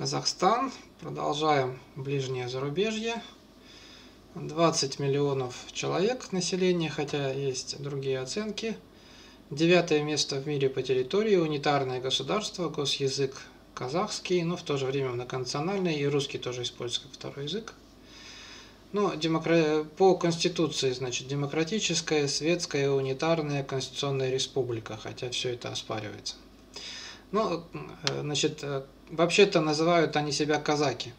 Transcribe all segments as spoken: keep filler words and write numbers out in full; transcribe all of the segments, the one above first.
Казахстан. Продолжаем ближнее зарубежье. двадцать миллионов человек населения, хотя есть другие оценки. Девятое место в мире по территории, унитарное государство, госязык казахский, но в то же время многонациональный, и русский тоже используется как второй язык. Но демокра... по конституции, значит, демократическая, светская, унитарная, конституционная республика, хотя все это оспаривается. Ну, значит, вообще-то называют они себя казаки.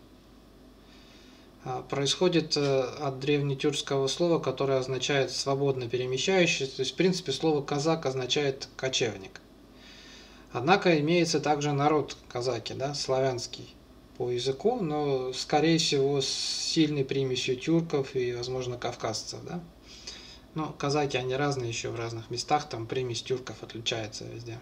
Происходит от древнетюркского слова, которое означает свободно перемещающийся. То есть, в принципе, слово казак означает кочевник. Однако имеется также народ казаки, да, славянский по языку, но, скорее всего, с сильной примесью тюрков и, возможно, кавказцев, да. Но казаки, они разные еще в разных местах, там примесь тюрков отличается везде.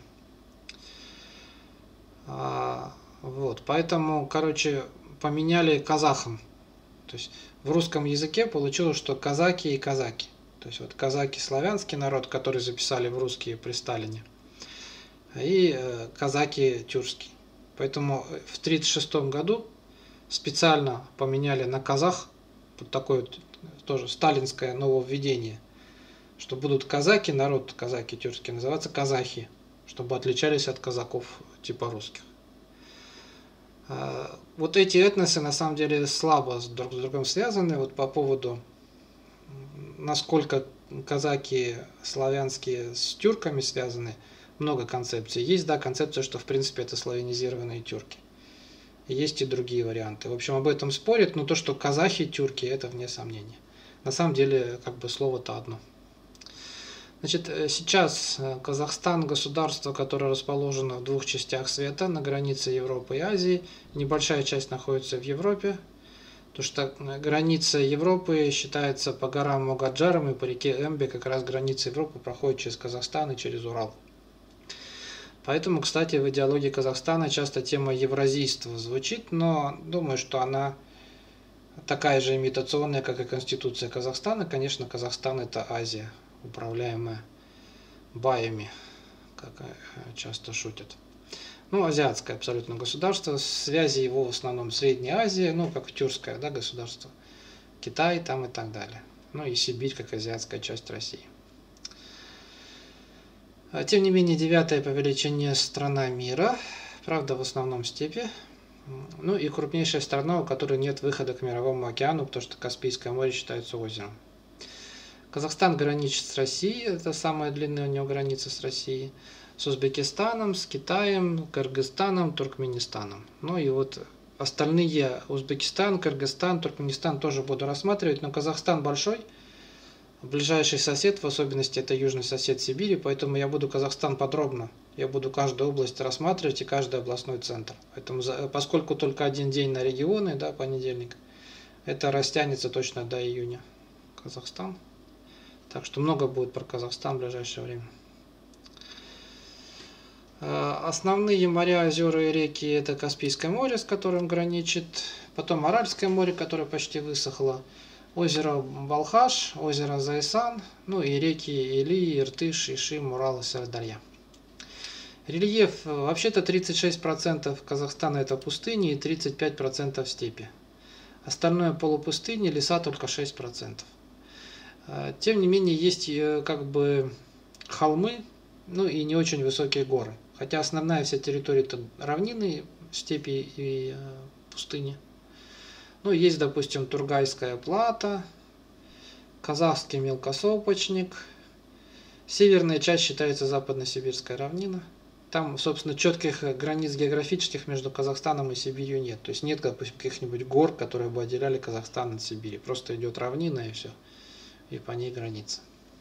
А, вот, поэтому, короче, поменяли казахам. То есть в русском языке получилось, что казаки и казаки. То есть вот казаки славянский народ, который записали в русские при Сталине, и э, казаки тюркский. Поэтому в тридцать шестом году специально поменяли на казах, вот такое вот, тоже сталинское нововведение, что будут казаки, народ казаки тюркский, называться казахи, чтобы отличались от казаков типа русских. Вот эти этносы на самом деле слабо друг с другом связаны. Вот по поводу, насколько казаки славянские с тюрками связаны, много концепций. Есть, да, концепция, что в принципе это славянизированные тюрки. Есть и другие варианты. В общем, об этом спорят, но то, что казахи тюрки, это вне сомнения. На самом деле, как бы слово-то одно. Значит, сейчас Казахстан – государство, которое расположено в двух частях света, на границе Европы и Азии. Небольшая часть находится в Европе, потому что граница Европы считается по горам Могаджарам и по реке Эмбе, как раз граница Европы проходит через Казахстан и через Урал. Поэтому, кстати, в идеологии Казахстана часто тема евразийства звучит, но думаю, что она такая же имитационная, как и Конституция Казахстана. Конечно, Казахстан – это Азия, управляемая баями, как часто шутят. Ну, азиатское абсолютно государство, связи его в основном Средней Азии, ну, как тюркское, да, государство, Китай там и так далее. Ну, и Сибирь, как азиатская часть России. Тем не менее, девятая по величине страна мира, правда, в основном степи. Ну, и крупнейшая страна, у которой нет выхода к Мировому океану, потому что Каспийское море считается озером. Казахстан граничит с Россией, это самая длинная у него граница с Россией, с Узбекистаном, с Китаем, Кыргызстаном, Туркменистаном. Ну и вот остальные, Узбекистан, Кыргызстан, Туркменистан тоже буду рассматривать, но Казахстан большой, ближайший сосед, в особенности это южный сосед Сибири, поэтому я буду Казахстан подробно, я буду каждую область рассматривать и каждый областной центр. Поэтому, поскольку только один день на регионы, да, понедельник, это растянется точно до июня. Казахстан. Так что много будет про Казахстан в ближайшее время. Основные моря, озера и реки – это Каспийское море, с которым граничит, потом Аральское море, которое почти высохло, озеро Балхаш, озеро Зайсан, ну и реки Или, Иртыш, Ишим, Урал и Сырдарья. Рельеф, вообще-то тридцать шесть процентов Казахстана – это пустыни и тридцать пять процентов степи. Остальное полупустыни, леса только шесть процентов. Тем не менее, есть как бы холмы, ну и не очень высокие горы. Хотя основная вся территория это равнины, степи и пустыни. Ну, есть, допустим, Тургайская плата, Казахский мелкосопочник. Северная часть считается Западно-Сибирская равнина. Там, собственно, четких границ географических между Казахстаном и Сибирью нет. То есть нет, допустим, каких-нибудь гор, которые бы отделяли Казахстан от Сибири. Просто идет равнина и все. И по ней граница.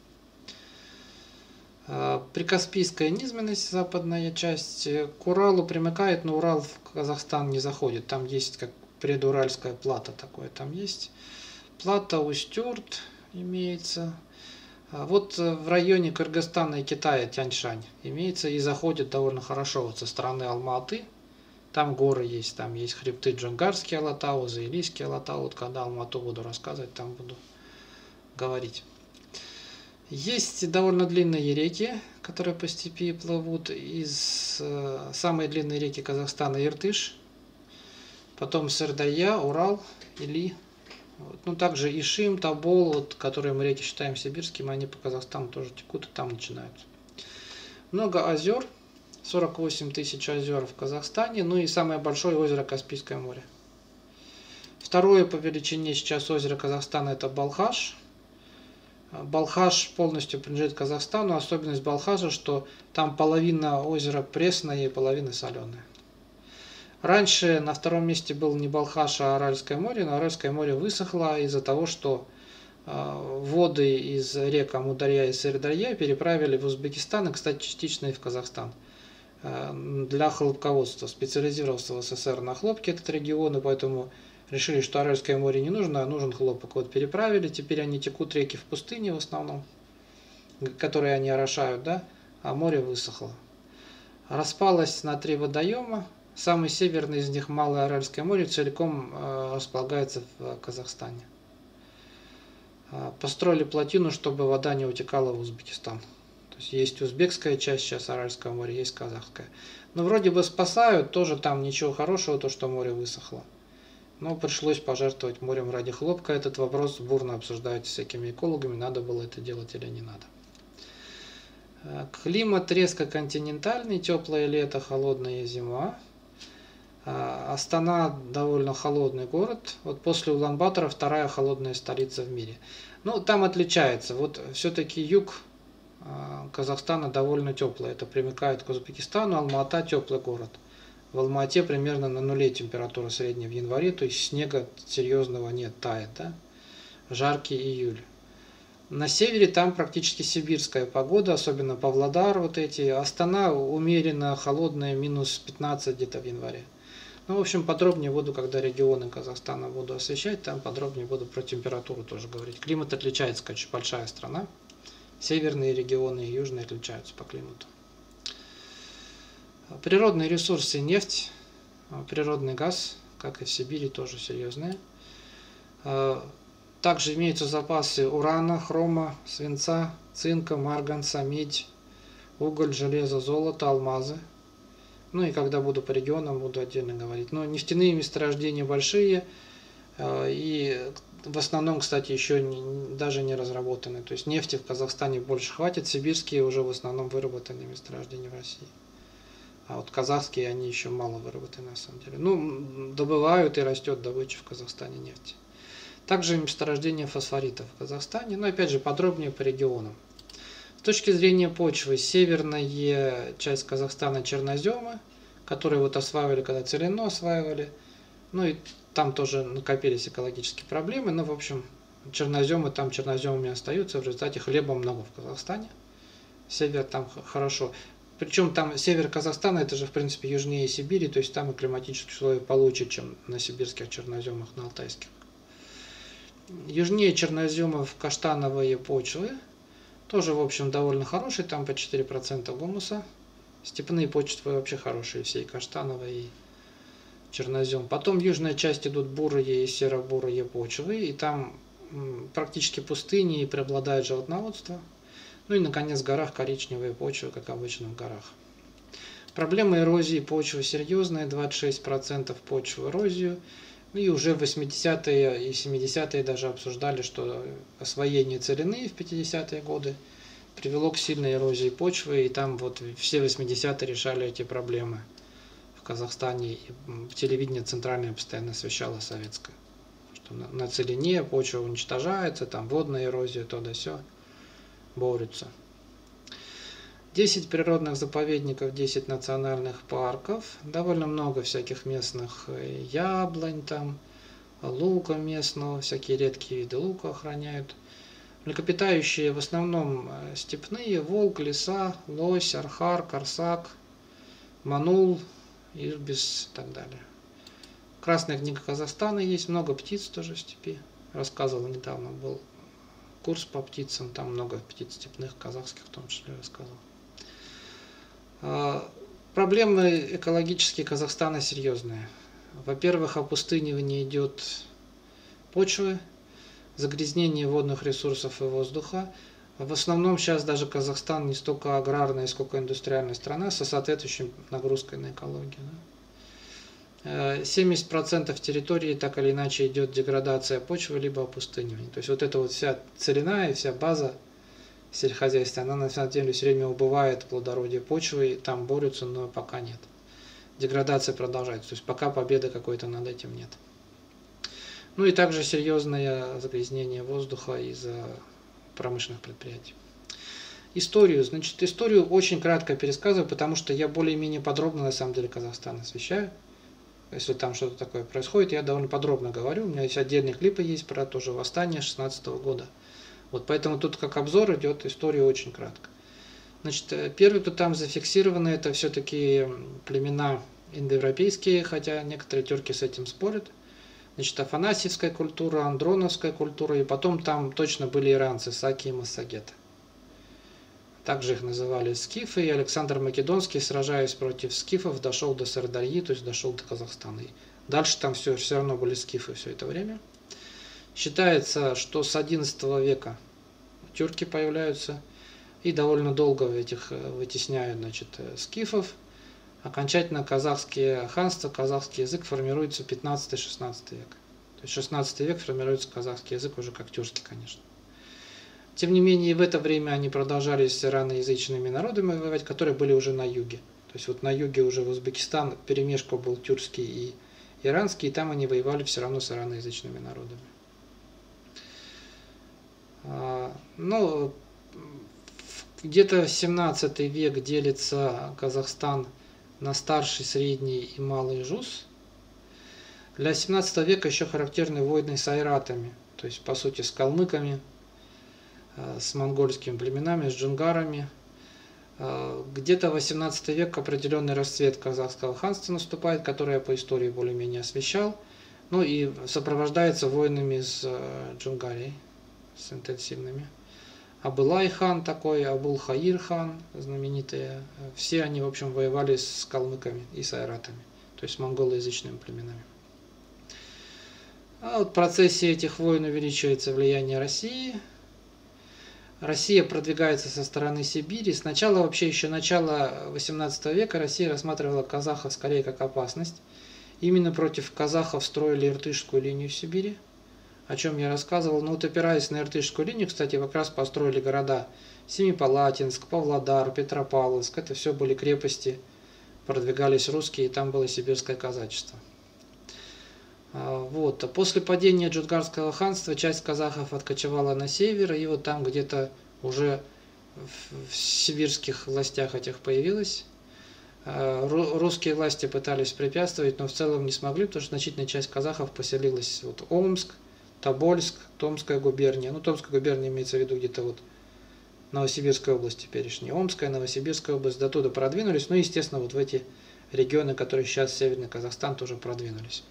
Прикаспийская низменность, западная часть, к Уралу примыкает, но Урал в Казахстан не заходит. Там есть как предуральская плата, такое там есть. Плата Устюрт имеется. Вот в районе Кыргызстана и Китая Тяньшань имеется и заходит довольно хорошо вот со стороны Алма-Аты. Там горы есть, там есть хребты Джунгарский Алатау, Заилийский Алатау. Вот когда Алма-Ату буду рассказывать, там буду говорить. Есть довольно длинные реки, которые по степи плывут. Из э, самой длинной реки Казахстана Иртыш. потом Сырдарья, Урал, Или. Вот. Ну, также Ишим, Тобол, вот, которые мы реки считаем сибирскими, они по Казахстану тоже текут и там начинаются. Много озер, сорок восемь тысяч озер в Казахстане, ну и самое большое озеро Каспийское море. Второе по величине сейчас озеро Казахстана это Балхаш. Балхаш полностью принадлежит Казахстану. Особенность Балхаша, что там половина озера пресная и половина соленая. Раньше на втором месте был не Балхаш, а Аральское море, но Аральское море высохло из-за того, что воды из рек Амударья и Сырдарья переправили в Узбекистан и, кстати, частично и в Казахстан для хлопководства. Специализировался в СССР на хлопке этот регион, и поэтому решили, что Аральское море не нужно, а нужен хлопок. Вот переправили, теперь они текут реки в пустыне в основном, которые они орошают, да, а море высохло. Распалось на три водоема. Самый северный из них, Малое Аральское море, целиком располагается в Казахстане. Построили плотину, чтобы вода не утекала в Узбекистан. То есть есть узбекская часть сейчас Аральского моря, есть казахская. Но вроде бы спасают, тоже там ничего хорошего, то что море высохло. Но пришлось пожертвовать морем ради хлопка. Этот вопрос бурно обсуждают с всякими экологами, надо было это делать или не надо. Климат резко континентальный, теплое лето, холодная зима. Астана довольно холодный город. Вот после Улан-Батора вторая холодная столица в мире. Ну, там отличается. Вот все-таки юг Казахстана довольно теплый. Это примыкает к Узбекистану. Алма-Ата теплый город. В Алма-Ате примерно на нуле температура средняя в январе, то есть снега серьезного нет, тает, да? Жаркий июль. На севере там практически сибирская погода, особенно Павлодар, вот эти. Астана умеренно холодная, минус пятнадцать где-то в январе. Ну, в общем, подробнее буду, когда регионы Казахстана буду освещать, там подробнее буду про температуру тоже говорить. Климат отличается, конечно, большая страна. Северные регионы и южные отличаются по климату. Природные ресурсы: нефть, природный газ, как и в Сибири, тоже серьезные. Также имеются запасы урана, хрома, свинца, цинка, марганца, медь, уголь, железо, золото, алмазы. Ну и когда буду по регионам, буду отдельно говорить. Но нефтяные месторождения большие и в основном, кстати, еще не, даже не разработаны. То есть нефти в Казахстане больше хватит, сибирские уже в основном выработаны месторождения в России. А вот казахские, они еще мало выработаны на самом деле. Ну, добывают и растет добыча в Казахстане нефти. Также месторождение фосфоритов в Казахстане, но опять же подробнее по регионам. С точки зрения почвы, северная часть Казахстана черноземы, которые вот осваивали, когда Целину осваивали. Ну и там тоже накопились экологические проблемы, но в общем черноземы там черноземами остаются, в результате хлеба много в Казахстане. Север там хорошо. Причем там север Казахстана, это же в принципе южнее Сибири, то есть там и климатические условия получше, чем на сибирских черноземах, на алтайских. Южнее черноземов каштановые почвы, тоже в общем довольно хорошие, там по четыре процента гумуса. Степные почвы вообще хорошие, все и каштановые, и чернозем. Потом в южная часть идут бурые и серо-бурые почвы, и там практически пустыни и преобладает животноводство. Ну и, наконец, в горах коричневые почвы, как обычно в горах. Проблема эрозии почвы серьезная, двадцать шесть процентов почвы эрозию. Ну и уже в восьмидесятые и семидесятые даже обсуждали, что освоение Целины в пятидесятые годы привело к сильной эрозии почвы, и там вот все восьмидесятые решали эти проблемы в Казахстане. И телевидение центральное постоянно освещало советское. Что на, на Целине почва уничтожается, там водная эрозия, то да сё. Борются. десять природных заповедников, десять национальных парков, довольно много всяких местных яблонь, там, лука местного, всякие редкие виды лука охраняют. Млекопитающие в основном степные: волк, лиса, лось, архар, корсак, манул, ирбис и так далее. Красная книга Казахстана есть, много птиц тоже в степи. Рассказывал недавно, был курс по птицам, там много птиц степных, казахских в том числе рассказывал. Проблемы экологические Казахстана серьезные. Во-первых, опустынивание идет почвы, загрязнение водных ресурсов и воздуха. В основном сейчас даже Казахстан не столько аграрная, сколько индустриальная страна со соответствующей нагрузкой на экологию. семьдесят процентов территории так или иначе идет деградация почвы, либо опустынивание. То есть вот эта вот вся целина и вся база сельскохозяйства, она на самом деле все время убывает, плодородие почвы, и там борются, но пока нет. Деградация продолжается, то есть пока победы какой-то над этим нет. Ну и также серьезное загрязнение воздуха из-за промышленных предприятий. Историю, значит, историю очень кратко пересказываю, потому что я более-менее подробно на самом деле Казахстан освещаю. Если там что-то такое происходит, я довольно подробно говорю. У меня есть отдельные клипы есть про тоже восстание две тысячи шестнадцатого года. Вот поэтому тут как обзор идет история очень кратко. Значит, первый, кто там зафиксированы, это все-таки племена индоевропейские, хотя некоторые тюрки с этим спорят. Значит, афанасьевская культура, андроновская культура, и потом там точно были иранцы, саки и массагеты. Также их называли скифы, и Александр Македонский, сражаясь против скифов, дошел до Сырдарьи, то есть дошел до Казахстана. И дальше там все, все равно были скифы все это время. Считается, что с одиннадцатого века тюрки появляются и довольно долго этих вытесняют, значит, скифов. Окончательно казахские ханства, казахский язык формируется в пятнадцатый-шестнадцатый век. То есть шестнадцатый век формируется казахский язык уже как тюркский, конечно. Тем не менее, в это время они продолжали с ираноязычными народами воевать, которые были уже на юге. То есть вот на юге уже в Узбекистан перемешка был тюркский и иранский, и там они воевали все равно с ираноязычными народами. Ну, где-то семнадцатый век делится Казахстан на старший, средний и малый жуз. Для семнадцатого века еще характерны войны с айратами, то есть по сути с калмыками, с монгольскими племенами, с джунгарами. Где-то в восемнадцатый век определенный расцвет казахского ханства наступает, который я по истории более-менее освещал. Ну и сопровождается войнами с Джунгарией, с интенсивными. Абылай хан такой, Абул-Хаир хан, знаменитые. Все они, в общем, воевали с калмыками и с айратами, то есть с монголоязычными племенами. А вот в процессе этих войн увеличивается влияние России. Россия продвигается со стороны Сибири. Сначала, вообще еще начало восемнадцатого века, Россия рассматривала казахов скорее как опасность. Именно против казахов строили Иртышскую линию в Сибири, о чем я рассказывал. Но вот опираясь на Иртышскую линию, кстати, как раз построили города Семипалатинск, Павлодар, Петропавловск. Это все были крепости, продвигались русские, и там было сибирское казачество. Вот. После падения Джунгарского ханства часть казахов откочевала на север, и вот там где-то уже в сибирских властях этих появилась. Русские власти пытались препятствовать, но в целом не смогли, потому что значительная часть казахов поселилась вот Омск, Тобольск, Томская губерния. Ну, Томская губерния имеется в виду где-то вот Новосибирская область теперешняя. Омская, Новосибирская область, до туда продвинулись. Ну, естественно, вот в эти регионы, которые сейчас Северный Казахстан, тоже продвинулись.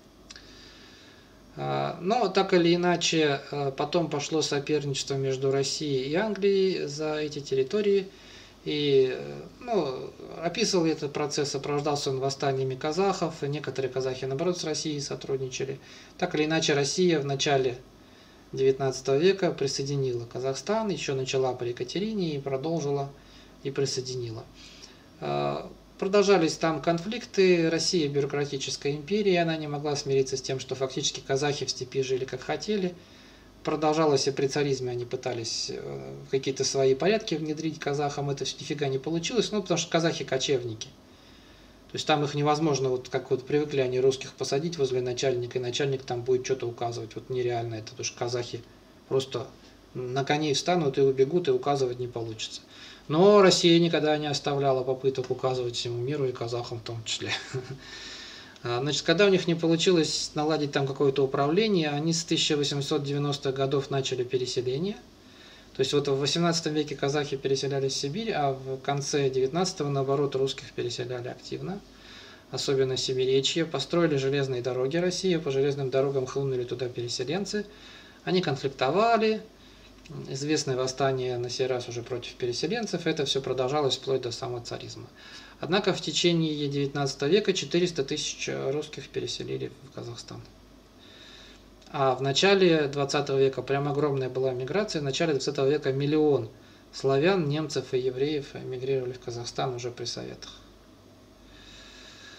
Но так или иначе, потом пошло соперничество между Россией и Англией за эти территории. И ну, описывал этот процесс, сопровождался он восстаниями казахов, и некоторые казахи, наоборот, с Россией сотрудничали. Так или иначе, Россия в начале девятнадцатого века присоединила Казахстан, еще начала при Екатерине и продолжила и присоединила. Продолжались там конфликты, Россия бюрократическая империя, она не могла смириться с тем, что фактически казахи в степи жили как хотели. Продолжалось и при царизме, они пытались какие-то свои порядки внедрить казахам, это нифига не получилось, ну потому что казахи кочевники. То есть там их невозможно, вот как вот привыкли они русских посадить возле начальника, и начальник там будет что-то указывать, вот нереально это, потому что казахи просто на коней встанут и убегут, и указывать не получится. Но Россия никогда не оставляла попыток указывать всему миру, и казахам в том числе. Значит, когда у них не получилось наладить там какое-то управление, они с тысяча восемьсот девяностых годов начали переселение. То есть вот в восемнадцатом веке казахи переселялись в Сибирь, а в конце девятнадцатого, наоборот, русских переселяли активно. Особенно сибиречье. Построили железные дороги России, по железным дорогам хлынули туда переселенцы. Они конфликтовали. Известное восстание на сей раз уже против переселенцев, это все продолжалось вплоть до самого царизма. Однако в течение девятнадцатого века четыреста тысяч русских переселили в Казахстан. А в начале двадцатого века прям огромная была миграция, в начале двадцатого века миллион славян, немцев и евреев эмигрировали в Казахстан уже при советах.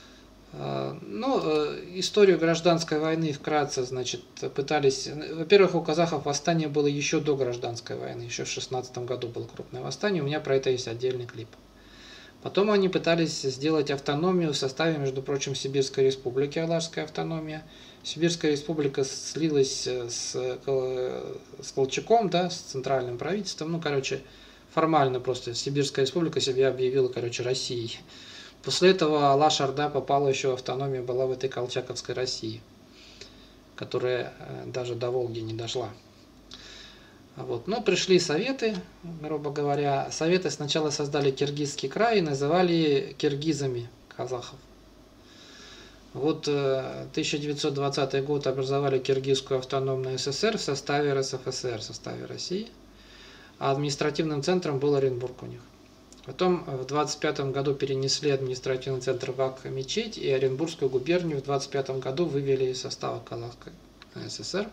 Ну, историю гражданской войны вкратце, значит, пытались... Во-первых, у казахов восстание было еще до гражданской войны, еще в шестнадцатом году было крупное восстание, у меня про это есть отдельный клип. Потом они пытались сделать автономию в составе, между прочим, Сибирской республики, Алашская автономия. Сибирская республика слилась с, с Колчаком, да, с центральным правительством. Ну, короче, формально просто Сибирская республика себя объявила, короче, Россией. После этого Алаш-Орда попала еще, автономия была в этой колчаковской России, которая даже до Волги не дошла. Вот. Но пришли советы, грубо говоря. Советы сначала создали Киргизский край и называли киргизами казахов. Вот тысяча девятьсот двадцатый год образовали Киргизскую автономную ССР в составе РСФСР, в составе России. А административным центром был Оренбург у них. Потом в двадцать пятом году перенесли административный центр в Ак-Мечеть, и Оренбургскую губернию в двадцать пятом году вывели из состава Казахской ССР.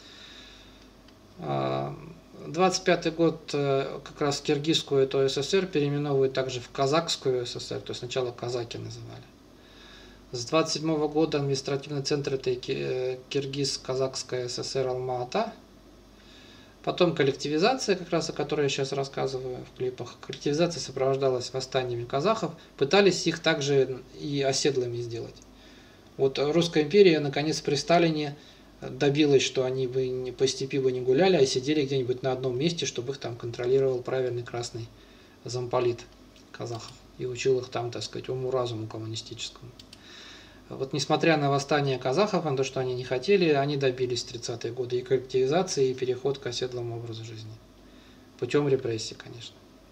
двадцать пятый год как раз Киргизскую эту ССР переименовывают также в Казахскую ССР, то есть сначала казаки называли. С двадцать седьмого года административный центр это Киргиз-Казахская ССР Алма-Ата. Потом коллективизация, как раз о которой я сейчас рассказываю в клипах. Коллективизация сопровождалась восстаниями казахов. Пытались их также и оседлыми сделать. Вот Русская империя, наконец, при Сталине добилась, что они бы по степи бы не гуляли, а сидели где-нибудь на одном месте, чтобы их там контролировал правильный красный замполит казахов. И учил их там, так сказать, уму-разуму коммунистическому. Вот несмотря на восстание казахов, на то, что они не хотели, они добились в тридцатые годы и коллективизации, и переход к оседлому образу жизни. Путем репрессий, конечно.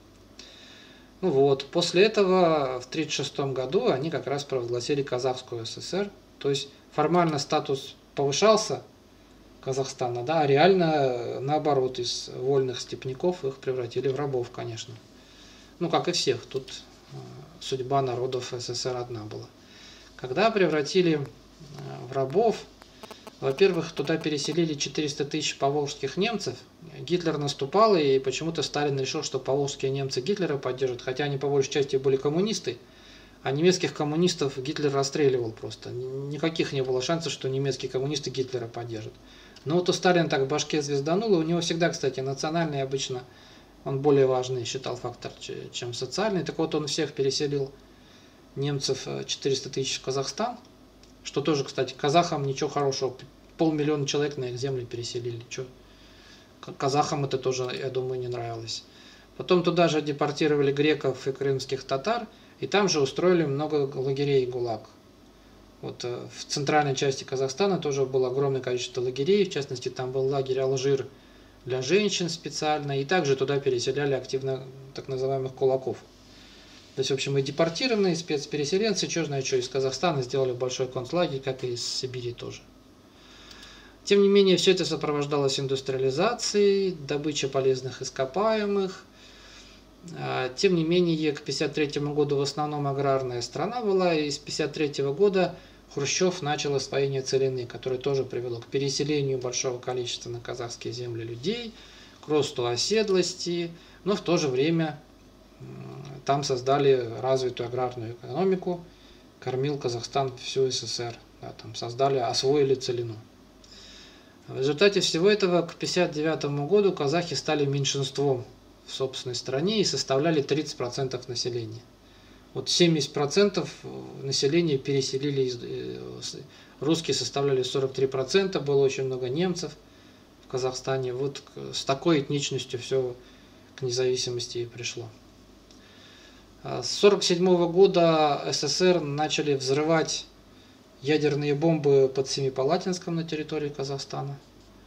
Ну вот, после этого в тридцать шестом году они как раз провозгласили Казахскую ССР. То есть формально статус повышался Казахстана, да, а реально наоборот, из вольных степняков их превратили в рабов, конечно. Ну, как и всех, тут судьба народов СССР одна была. Когда превратили в рабов, во-первых, туда переселили четыреста тысяч поволжских немцев. Гитлер наступал, и почему-то Сталин решил, что поволжские немцы Гитлера поддержат, хотя они по большей части были коммунисты, а немецких коммунистов Гитлер расстреливал просто. Никаких не было шансов, что немецкие коммунисты Гитлера поддержат. Но вот у Сталина так в башке звездануло, у него всегда, кстати, национальный обычно, он более важный считал фактор, чем социальный. Так вот, он всех переселил, немцев, четыреста тысяч в Казахстан, что тоже, кстати, казахам ничего хорошего, полмиллиона человек на их земли переселили, что казахам это тоже, я думаю, не нравилось. Потом туда же депортировали греков и крымских татар, и там же устроили много лагерей ГУЛАГ. Вот в центральной части Казахстана тоже было огромное количество лагерей, в частности, там был лагерь Алжир для женщин специально, и также туда переселяли активно так называемых кулаков. То есть, в общем, и депортированные спецпереселенцы, что знаю, что из Казахстана сделали большой концлагерь, как и из Сибири тоже. Тем не менее, все это сопровождалось индустриализацией, добычей полезных ископаемых. Тем не менее, к пятьдесят третьему году в основном аграрная страна была, и с пятьдесят третьего года Хрущев начал освоение целины, которое тоже привело к переселению большого количества на казахские земли людей, к росту оседлости, но в то же время там создали развитую аграрную экономику, кормил Казахстан всю СССР, да, там создали, освоили целину. В результате всего этого к пятьдесят девятому году казахи стали меньшинством в собственной стране и составляли тридцать процентов населения. Вот семьдесят процентов населения переселили, из, русские составляли сорок три процента, было очень много немцев в Казахстане. Вот с такой этничностью все к независимости и пришло. С тысяча девятьсот сорок седьмого года СССР начали взрывать ядерные бомбы под Семипалатинском на территории Казахстана.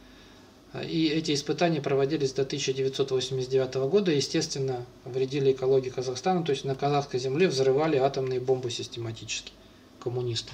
И эти испытания проводились до тысяча девятьсот восемьдесят девятого года. Естественно, вредили экологии Казахстана, то есть на казахской земле взрывали атомные бомбы систематически коммунисты.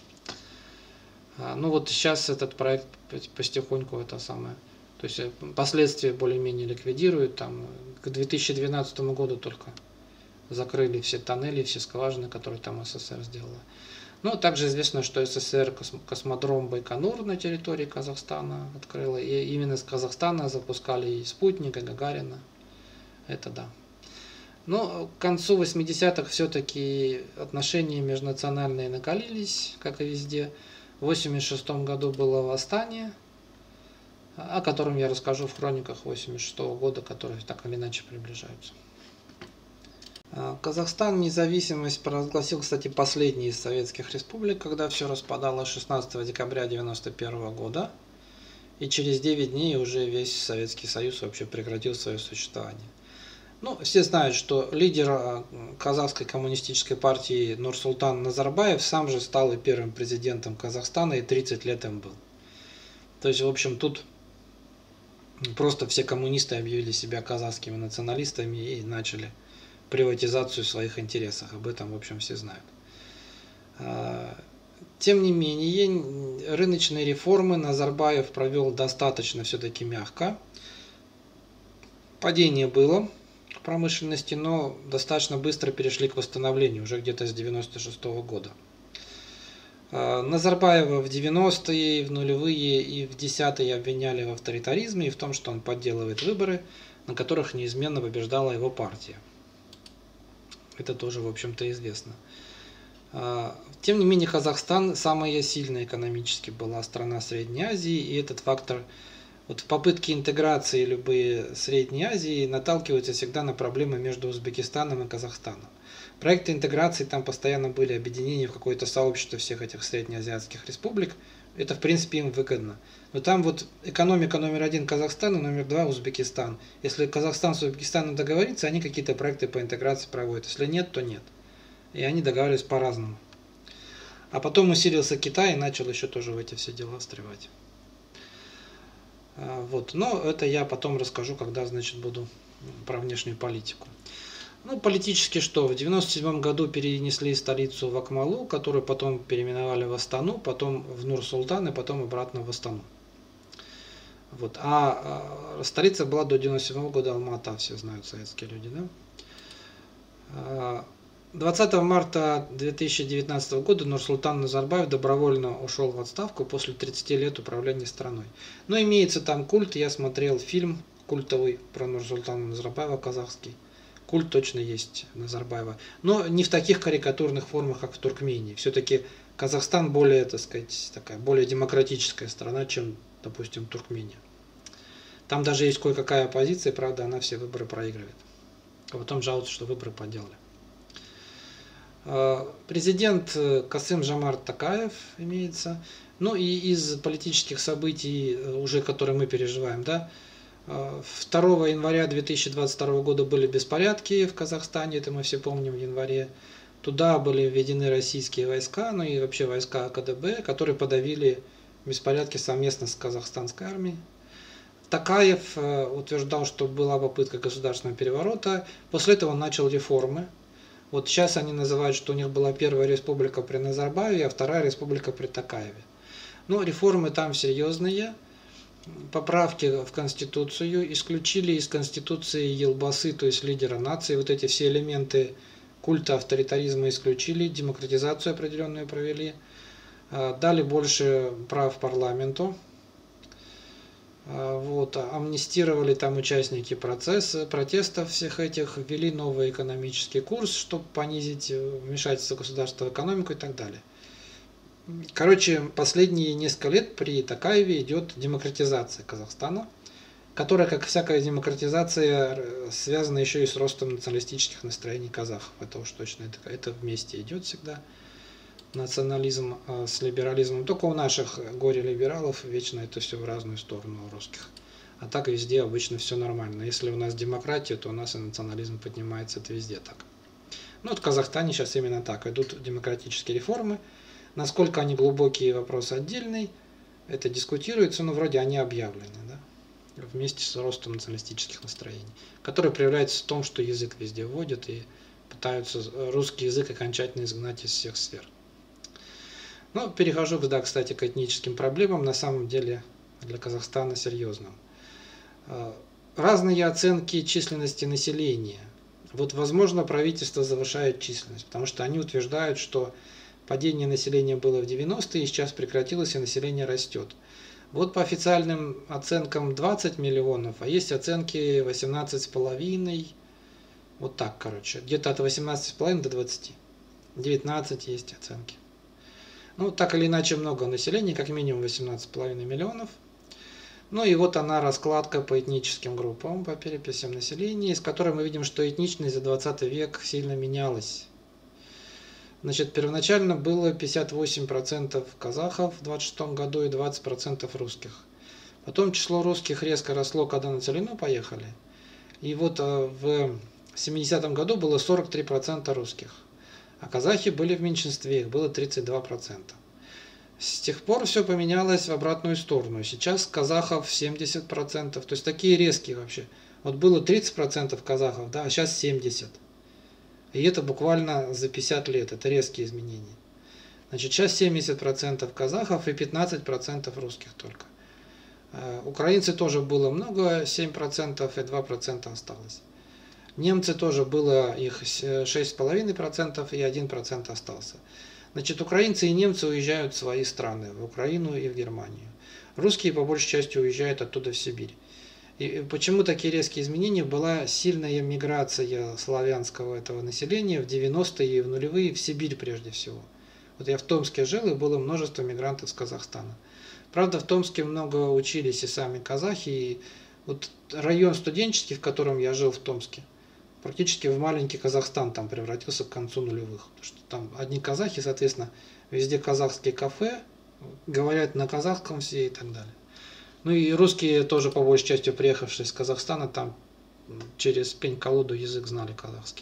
Ну вот сейчас этот проект потихоньку это самое, то есть последствия более-менее ликвидируют. Там к две тысячи двенадцатому году только закрыли все тоннели, все скважины, которые там СССР сделала. Ну, также известно, что СССР космодром Байконур на территории Казахстана открыла. И именно с Казахстана запускали и спутник, и Гагарина. Это да. Но к концу восьмидесятых все-таки отношения межнациональные накалились, как и везде. В восемьдесят шестом году было восстание, о котором я расскажу в хрониках восемьдесят шестого года, которые так или иначе приближаются. Казахстан независимость провозгласил, кстати, последний из советских республик, когда все распадалось шестнадцатого декабря девяносто первого года. И через девять дней уже весь Советский Союз вообще прекратил свое существование. Ну, все знают, что лидер казахской коммунистической партии Нурсултан Назарбаев сам же стал и первым президентом Казахстана и тридцать лет им был. То есть, в общем, тут просто все коммунисты объявили себя казахскими националистами и начали приватизацию в своих интересах. Об этом, в общем, все знают. Тем не менее, рыночные реформы Назарбаев провел достаточно все-таки мягко. Падение было в промышленности, но достаточно быстро перешли к восстановлению, уже где-то с девяносто шестого года. Назарбаева в девяностые, в нулевые и в десятые обвиняли в авторитаризме и в том, что он подделывает выборы, на которых неизменно побеждала его партия. Это тоже, в общем-то, известно. Тем не менее, Казахстан самая сильная экономически была страна Средней Азии, и этот фактор, вот в попытке интеграции любые Средней Азии наталкиваются всегда на проблемы между Узбекистаном и Казахстаном. Проекты интеграции там постоянно были, объединения в какое-то сообщество всех этих среднеазиатских республик. Это, в принципе, им выгодно. Но там вот экономика номер один Казахстан и номер два Узбекистан. Если Казахстан с Узбекистаном договорится, они какие-то проекты по интеграции проводят. Если нет, то нет. И они договаривались по-разному. А потом усилился Китай и начал еще тоже в эти все дела встревать. Вот. Но это я потом расскажу, когда, значит, буду про внешнюю политику. Ну, политически что? В девяносто седьмом году перенесли столицу в Акмалу, которую потом переименовали в Астану, потом в Нур-Султан и потом обратно в Астану. Вот. А, а столица была до девяносто седьмого года Алма-Ата, все знают советские люди, да? двадцатого марта две тысячи девятнадцатого года Нурсултан Назарбаев добровольно ушел в отставку после тридцати лет управления страной. Но имеется там культ, я смотрел фильм культовый про Нурсултана Назарбаева, казахский. Культ точно есть Назарбаева. Но не в таких карикатурных формах, как в Туркмении. Все-таки Казахстан более, так сказать, такая более демократическая страна, чем, допустим, Туркмения. Там даже есть кое-какая оппозиция, правда, она все выборы проигрывает. А потом жалуются, что выборы подделали. Президент Касым-Жомарт Токаев имеется. Ну и из политических событий, уже которые мы переживаем, да, второго января две тысячи двадцать второго года были беспорядки в Казахстане, это мы все помним в январе. Туда были введены российские войска, ну и вообще войска КДБ, которые подавили беспорядки совместно с казахстанской армией. Токаев утверждал, что была попытка государственного переворота. После этого он начал реформы. Вот сейчас они называют, что у них была первая республика при Назарбаеве, а вторая республика при Токаеве. Но реформы там серьезные. Поправки в Конституцию. Исключили из Конституции Елбасы, то есть лидера нации. Вот эти все элементы культа авторитаризма исключили. Демократизацию определенную провели. Дали больше прав парламенту. Вот, амнистировали там участники процесса, протестов всех этих, ввели новый экономический курс, чтобы понизить вмешательство государства в экономику и так далее. Короче, последние несколько лет при Токаеве идет демократизация Казахстана, которая, как всякая демократизация, связана еще и с ростом националистических настроений казахов. Это уж точно, это, это вместе идет всегда. Национализм с либерализмом. Только у наших горе-либералов вечно это все в разную сторону у русских. А так везде обычно все нормально. Если у нас демократия, то у нас и национализм поднимается, это везде так. Ну вот в Казахстане сейчас именно так. Идут демократические реформы. Насколько они глубокие, вопрос отдельный. Это дискутируется, но вроде они объявлены, да? Вместе с ростом националистических настроений, который проявляется в том, что язык везде вводят и пытаются русский язык окончательно изгнать из всех сфер. Ну, перехожу, да, кстати, к этническим проблемам, на самом деле для Казахстана серьезным. Разные оценки численности населения. Вот, возможно, правительство завышает численность, потому что они утверждают, что падение населения было в девяностые, и сейчас прекратилось, и население растет. Вот по официальным оценкам двадцать миллионов, а есть оценки восемнадцать с половиной, Вот так, короче. Где-то от восемнадцати с половиной до двадцати. девятнадцать есть оценки. Ну, так или иначе, много населения, как минимум восемнадцать с половиной миллионов. Ну и вот она, раскладка по этническим группам, по переписям населения, из которой мы видим, что этничность за двадцатый век сильно менялась. Значит, первоначально было пятьдесят восемь процентов казахов в двадцать шестом году и двадцать процентов русских. Потом число русских резко росло, когда на Целину поехали. И вот в семидесятом году было сорок три процента русских. А казахи были в меньшинстве, их было тридцать два процента. С тех пор все поменялось в обратную сторону. Сейчас казахов семьдесят процентов, то есть такие резкие вообще. Вот было тридцать процентов казахов, да, а сейчас семьдесят процентов. И это буквально за пятьдесят лет, это резкие изменения. Значит, сейчас семьдесят процентов казахов и пятнадцать процентов русских только. Украинцы тоже было много, семь процентов и два процента осталось. Немцы тоже было их шесть с половиной процентов и один процент остался. Значит, украинцы и немцы уезжают в свои страны, в Украину и в Германию. Русские по большей части уезжают оттуда в Сибирь. И почему такие резкие изменения? Была сильная миграция славянского этого населения в девяностые и в нулевые в Сибирь прежде всего. Вот я в Томске жил, и было множество мигрантов с Казахстана. Правда, в Томске много учились и сами казахи. И вот район студенческий, в котором я жил в Томске, практически в маленький Казахстан там превратился к концу нулевых. Потому что там одни казахи, соответственно, везде казахские кафе, говорят на казахском все и так далее. Ну и русские тоже, по большей части, приехавшие из Казахстана, там через пень-колоду язык знали казахский.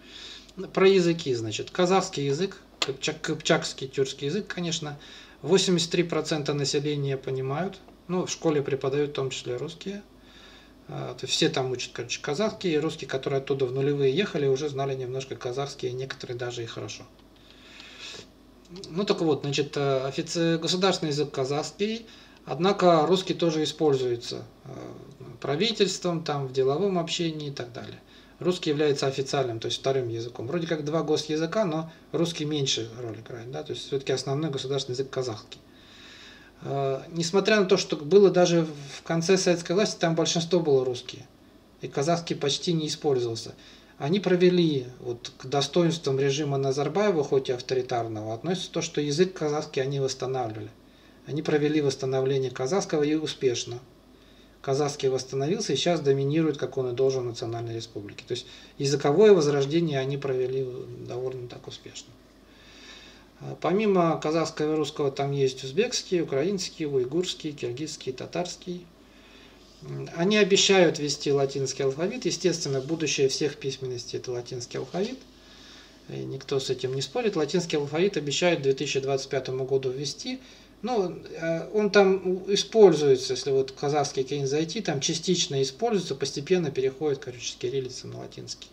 Про языки, значит, казахский язык, кыпчак, кыпчакский тюркский язык, конечно, восемьдесят три процента населения понимают, ну, в школе преподают в том числе русские. То есть все там учат, короче, казахский, и русские, которые оттуда в нулевые ехали, уже знали немножко казахский, и некоторые даже и хорошо. Ну, так вот, значит, офици... государственный язык казахский, однако русский тоже используется правительством, там, в деловом общении и так далее. Русский является официальным, то есть вторым языком. Вроде как два госязыка, но русский меньше роль играет, да, то есть все-таки основной государственный язык казахский. Несмотря на то, что было даже в конце советской власти, там большинство было русские, и казахский почти не использовался. Они провели, вот к достоинствам режима Назарбаева, хоть и авторитарного, относится то, что язык казахский они восстанавливали. Они провели восстановление казахского и успешно. Казахский восстановился и сейчас доминирует, как он и должен, в национальной республике. То есть языковое возрождение они провели довольно так успешно. Помимо казахского и русского там есть узбекский, украинский, уйгурский, киргизский, татарский. Они обещают ввести латинский алфавит. Естественно, будущее всех письменностей это латинский алфавит. И никто с этим не спорит. Латинский алфавит обещают к две тысячи двадцать пятому году ввести. Ну, он там используется, если вот казахский какие-нибудь зайти, там частично используется, постепенно переходит, короче, с кириллицы на латинский.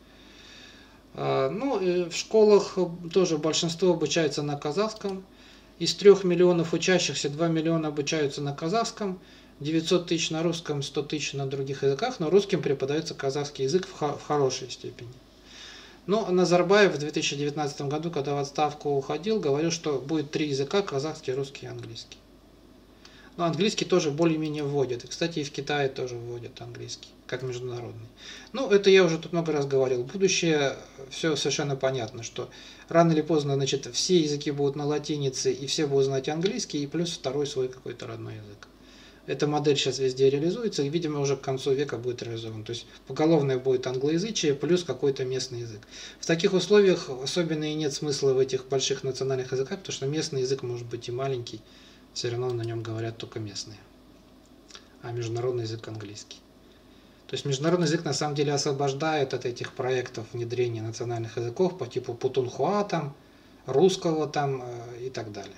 Ну, в школах тоже большинство обучается на казахском. Из трех миллионов учащихся два миллиона обучаются на казахском, девятьсот тысяч на русском, сто тысяч на других языках, но русским преподается казахский язык в, в хорошей степени. Но Назарбаев в две тысячи девятнадцатом году, когда в отставку уходил, говорил, что будет три языка: казахский, русский и английский. Но английский тоже более-менее вводят. И, кстати, и в Китае тоже вводят английский, как международный. Ну, это я уже тут много раз говорил. Будущее, все совершенно понятно, что рано или поздно, значит, все языки будут на латинице, и все будут знать английский, и плюс второй свой какой-то родной язык. Эта модель сейчас везде реализуется, и, видимо, уже к концу века будет реализована. То есть поголовное будет англоязычие плюс какой-то местный язык. В таких условиях особенно и нет смысла в этих больших национальных языках, потому что местный язык может быть и маленький, все равно на нем говорят только местные. А международный язык английский. То есть международный язык на самом деле освобождает от этих проектов внедрения национальных языков по типу путунхуа, там, русского там, и так далее.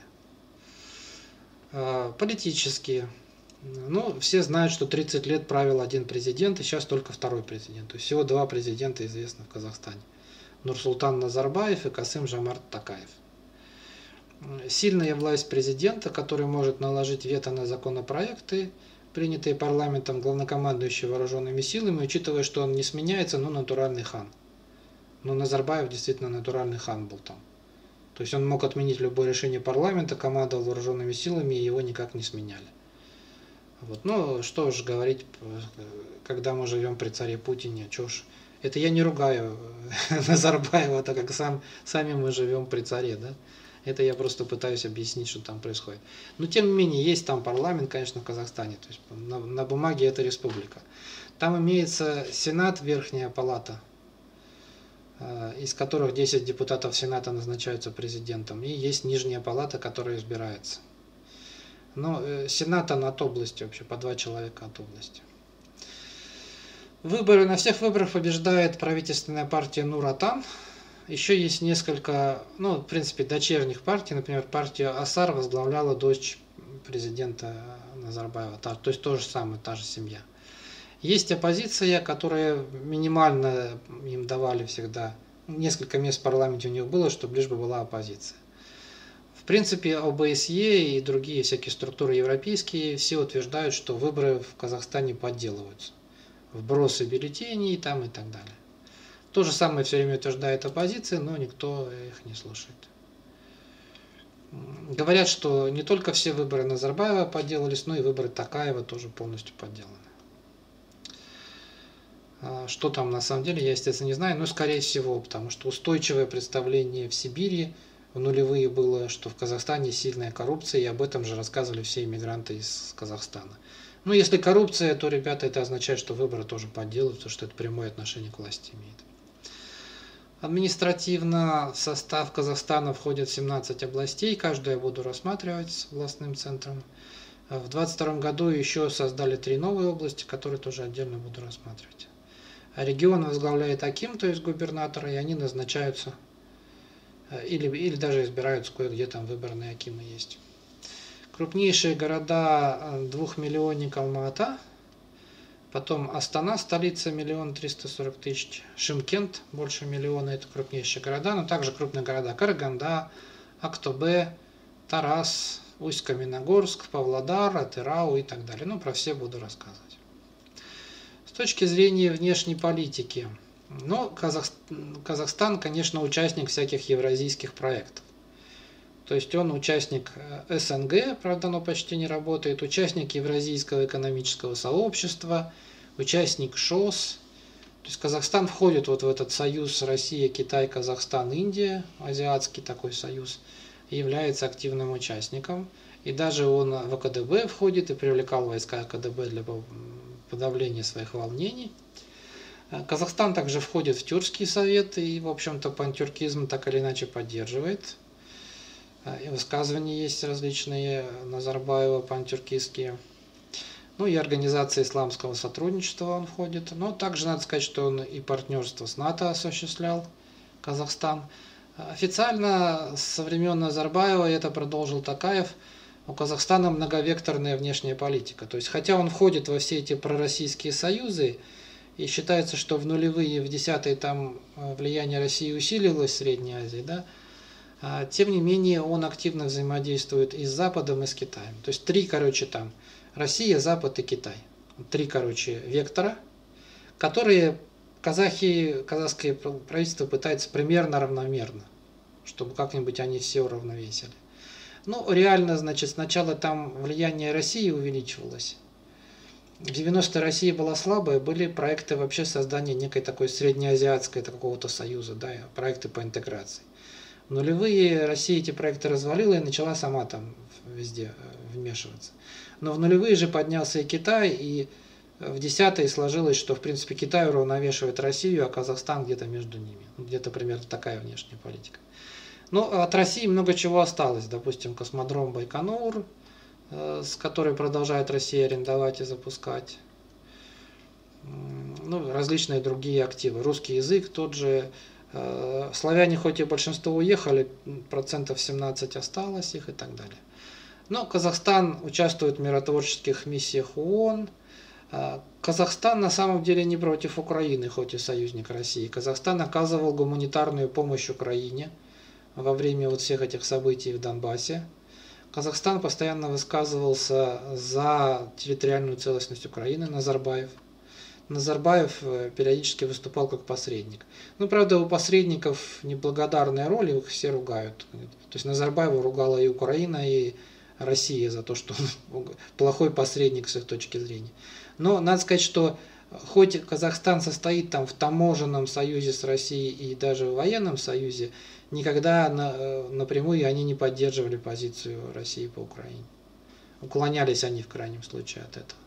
Политические. Ну, все знают, что тридцать лет правил один президент, и сейчас только второй президент. То есть всего два президента известны в Казахстане. Нурсултан Назарбаев и Касым-Жомарт Токаев. Сильная власть президента, который может наложить вето на законопроекты, принятые парламентом, главнокомандующий вооруженными силами, учитывая, что он не сменяется, но натуральный хан. Но Назарбаев действительно натуральный хан был там. То есть он мог отменить любое решение парламента, командовал вооруженными силами, и его никак не сменяли. Вот. Ну, что уж говорить, когда мы живем при царе Путине, что уж Это я не ругаю Назарбаева, так как сам, сами мы живем при царе, да. Это я просто пытаюсь объяснить, что там происходит. Но тем не менее, есть там парламент, конечно, в Казахстане. То есть на, на бумаге это республика. Там имеется Сенат, Верхняя палата, из которых десять депутатов Сената назначаются президентом. И есть Нижняя палата, которая избирается. Но Сенат он от области вообще, по два человека от области. Выборы, на всех выборах побеждает правительственная партия Нур-Отан. Еще есть несколько, ну, в принципе, дочерних партий. Например, партию Асар возглавляла дочь президента Назарбаева. То есть то же самое, та же семья. Есть оппозиция, которая минимально им давали всегда. Несколько мест в парламенте у них было, чтобы лишь бы была оппозиция. В принципе, ОБСЕ и другие всякие структуры европейские все утверждают, что выборы в Казахстане подделываются. Вбросы бюллетеней там и так далее. То же самое все время утверждает оппозиция, но никто их не слушает. Говорят, что не только все выборы Назарбаева подделались, но и выборы Токаева тоже полностью подделаны. Что там на самом деле, я, естественно, не знаю, но скорее всего, потому что устойчивое представление в Сибири в нулевые было, что в Казахстане сильная коррупция, и об этом же рассказывали все иммигранты из Казахстана. Ну, если коррупция, то, ребята, это означает, что выборы тоже подделывают, потому что это прямое отношение к власти имеет. Административно в состав Казахстана входит семнадцать областей, каждую я буду рассматривать с областным центром. В две тысячи двадцать втором году еще создали три новые области, которые тоже отдельно буду рассматривать. Регион возглавляет аким, то есть губернатор, и они назначаются, или, или даже избираются кое-где, там выборные акимы есть. Крупнейшие города двухмиллионник Алма-Ата, потом Астана, столица, миллион триста сорок тысяч, Шымкент, больше миллиона, это крупнейшие города, но также крупные города Караганда, Актобе, Тарас, Усть-Каменогорск, Павлодар, Атырау и так далее. Ну, про все буду рассказывать. С точки зрения внешней политики, ну, Казахстан, Казахстан, конечно, участник всяких евразийских проектов. То есть он участник СНГ, правда, оно почти не работает, участник Евразийского экономического сообщества, участник ШОС. То есть Казахстан входит вот в этот союз Россия, Китай, Казахстан, Индия, азиатский такой союз, и является активным участником. И даже он в КДБ входит и привлекал войска КДБ для подавления своих волнений. Казахстан также входит в Тюркский совет и, в общем-то, пантюркизм так или иначе поддерживает. И высказывания есть различные Назарбаева пантюркистские. Ну и организация исламского сотрудничества он входит. Но также надо сказать, что он и партнерство с НАТО осуществлял, Казахстан. Официально со времен Назарбаева, это продолжил Токаев, у Казахстана многовекторная внешняя политика. То есть, хотя он входит во все эти пророссийские союзы, и считается, что в нулевые и в десятые там влияние России усилилось в Средней Азии, да, тем не менее, он активно взаимодействует и с Западом, и с Китаем. То есть три, короче, там Россия, Запад и Китай. Три, короче, вектора, которые казахи, казахское правительство пытается примерно равномерно, чтобы как-нибудь они все уравновесили. Ну, реально, значит, сначала там влияние России увеличивалось. В девяностые Россия была слабая, были проекты вообще создания некой такой среднеазиатской какого-то союза, да, проекты по интеграции. В нулевые Россия эти проекты развалила и начала сама там везде вмешиваться. Но в нулевые же поднялся и Китай, и в десятые сложилось, что в принципе Китай уравновешивает Россию, а Казахстан где-то между ними. Где-то примерно такая внешняя политика. Но от России много чего осталось. Допустим, космодром Байконур, с которой продолжает Россия арендовать и запускать. Ну, различные другие активы. Русский язык тот же. Славяне хоть и большинство уехали, процентов семнадцать осталось их и так далее. Но Казахстан участвует в миротворческих миссиях ООН. Казахстан на самом деле не против Украины, хоть и союзник России. Казахстан оказывал гуманитарную помощь Украине во время вот всех этих событий в Донбассе. Казахстан постоянно высказывался за территориальную целостность Украины, Назарбаев. Назарбаев периодически выступал как посредник. Ну, правда, у посредников неблагодарная роль, их все ругают. То есть Назарбаева ругала и Украина, и Россия за то, что он плохой посредник с их точки зрения. Но надо сказать, что хоть Казахстан состоит там в таможенном союзе с Россией и даже в военном союзе, никогда на, напрямую они не поддерживали позицию России по Украине. Уклонялись они в крайнем случае от этого.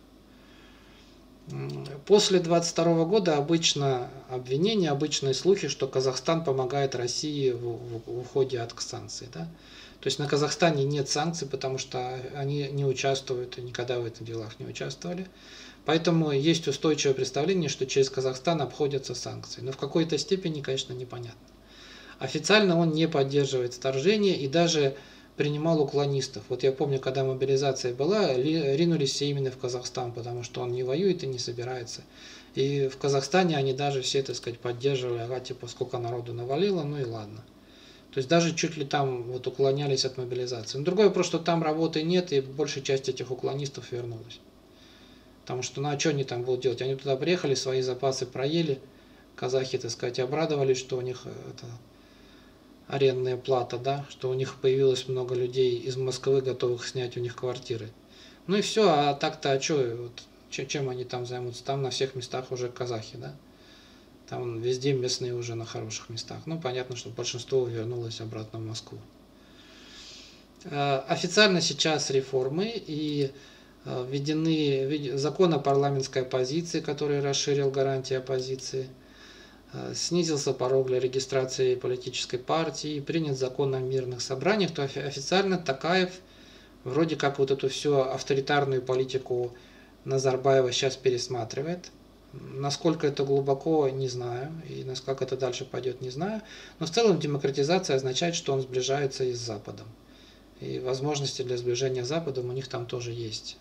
После двадцать второго года обычно обвинения, обычные слухи, что Казахстан помогает России в, в, в уходе от санкций. Да? То есть на Казахстане нет санкций, потому что они не участвуют, никогда в этих делах не участвовали. Поэтому есть устойчивое представление, что через Казахстан обходятся санкции. Но в какой-то степени, конечно, непонятно. Официально он не поддерживает вторжение и даже принимал уклонистов. Вот я помню, когда мобилизация была, ринулись все именно в Казахстан, потому что он не воюет и не собирается. И в Казахстане они даже все, так сказать, поддерживали, ага, типа, сколько народу навалило, ну и ладно. То есть даже чуть ли там вот уклонялись от мобилизации. Но другой вопрос, что там работы нет, и большая часть этих уклонистов вернулась. Потому что, ну а что они там будут делать? Они туда приехали, свои запасы проели, казахи, так сказать, обрадовались, что у них это арендная плата, да, что у них появилось много людей из Москвы, готовых снять у них квартиры. Ну и все, а так-то, а что, вот, чем они там займутся? Там на всех местах уже казахи, да. Там везде местные уже на хороших местах. Ну, понятно, что большинство вернулось обратно в Москву. Официально сейчас реформы и введены закон о парламентской оппозиции, который расширил гарантии оппозиции. Снизился порог для регистрации политической партии, принят закон о мирных собраниях, то официально Токаев вроде как вот эту всю авторитарную политику Назарбаева сейчас пересматривает. Насколько это глубоко, не знаю, и насколько это дальше пойдет, не знаю. Но в целом демократизация означает, что он сближается и с Западом. И возможности для сближения с Западом у них там тоже есть.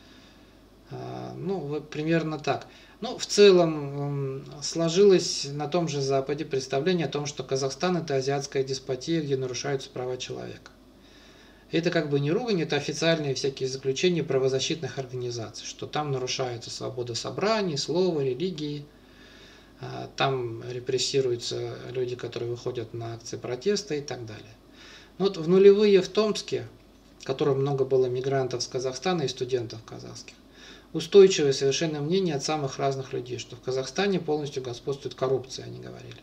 Ну, примерно так. Ну, в целом сложилось на том же Западе представление о том, что Казахстан – это азиатская деспотия, где нарушаются права человека. Это как бы не ругань, это официальные всякие заключения правозащитных организаций, что там нарушается свобода собраний, слова, религии, там репрессируются люди, которые выходят на акции протеста и так далее. Но вот в нулевые в Томске, в котором много было мигрантов с Казахстана и студентов казахских, устойчивое совершенно мнение от самых разных людей, что в Казахстане полностью господствует коррупция, они говорили.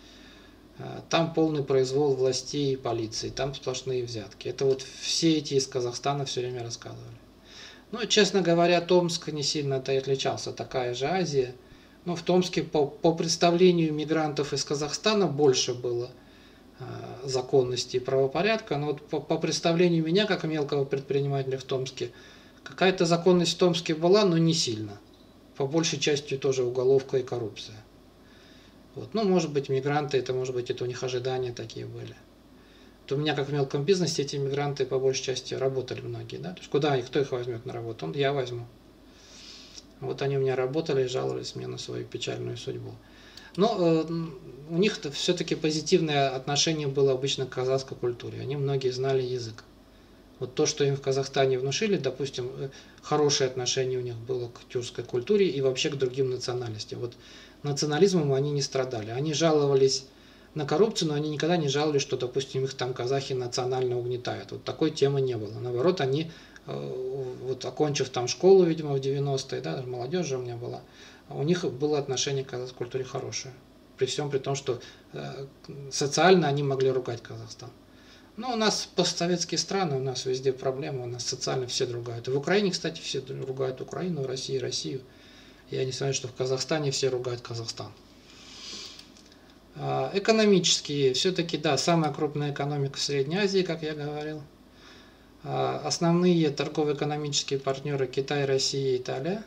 Там полный произвол властей и полиции, там сплошные взятки. Это вот все эти из Казахстана все время рассказывали. Ну, честно говоря, Томск не сильно-то и отличался, такая же Азия. Но в Томске по, по представлению мигрантов из Казахстана больше было э, законности и правопорядка. Но вот по, по представлению меня, как мелкого предпринимателя в Томске, какая-то законность в Томске была, но не сильно. По большей части тоже уголовка и коррупция. Вот. Ну, может быть, мигранты, это, может быть, это у них ожидания такие были. Вот у меня, как в мелком бизнесе, эти мигранты, по большей части, работали многие, да? То есть, куда их, кто их возьмет на работу? Он, я возьму. Вот они у меня работали и жаловались мне на свою печальную судьбу. Но э, у них все-таки позитивное отношение было обычно к казахской культуре. Они многие знали язык. Вот то, что им в Казахстане внушили, допустим, хорошее отношение у них было к тюркской культуре и вообще к другим национальностям. Вот национализмом они не страдали. Они жаловались на коррупцию, но они никогда не жаловались, что, допустим, их там казахи национально угнетают. Вот такой темы не было. Наоборот, они, вот окончив там школу, видимо, в девяностые, да, даже молодежь же у меня была, у них было отношение к казахской культуре хорошее. При всем при том, что социально они могли ругать Казахстан. Ну, у нас постсоветские страны, у нас везде проблемы, у нас социально все ругают. И в Украине, кстати, все ругают Украину, в России Россию. Я не знаю, что в Казахстане все ругают Казахстан. Экономически, все-таки, да, самая крупная экономика в Средней Азии, как я говорил. Основные торгово-экономические партнеры Китай, Россия и Италия.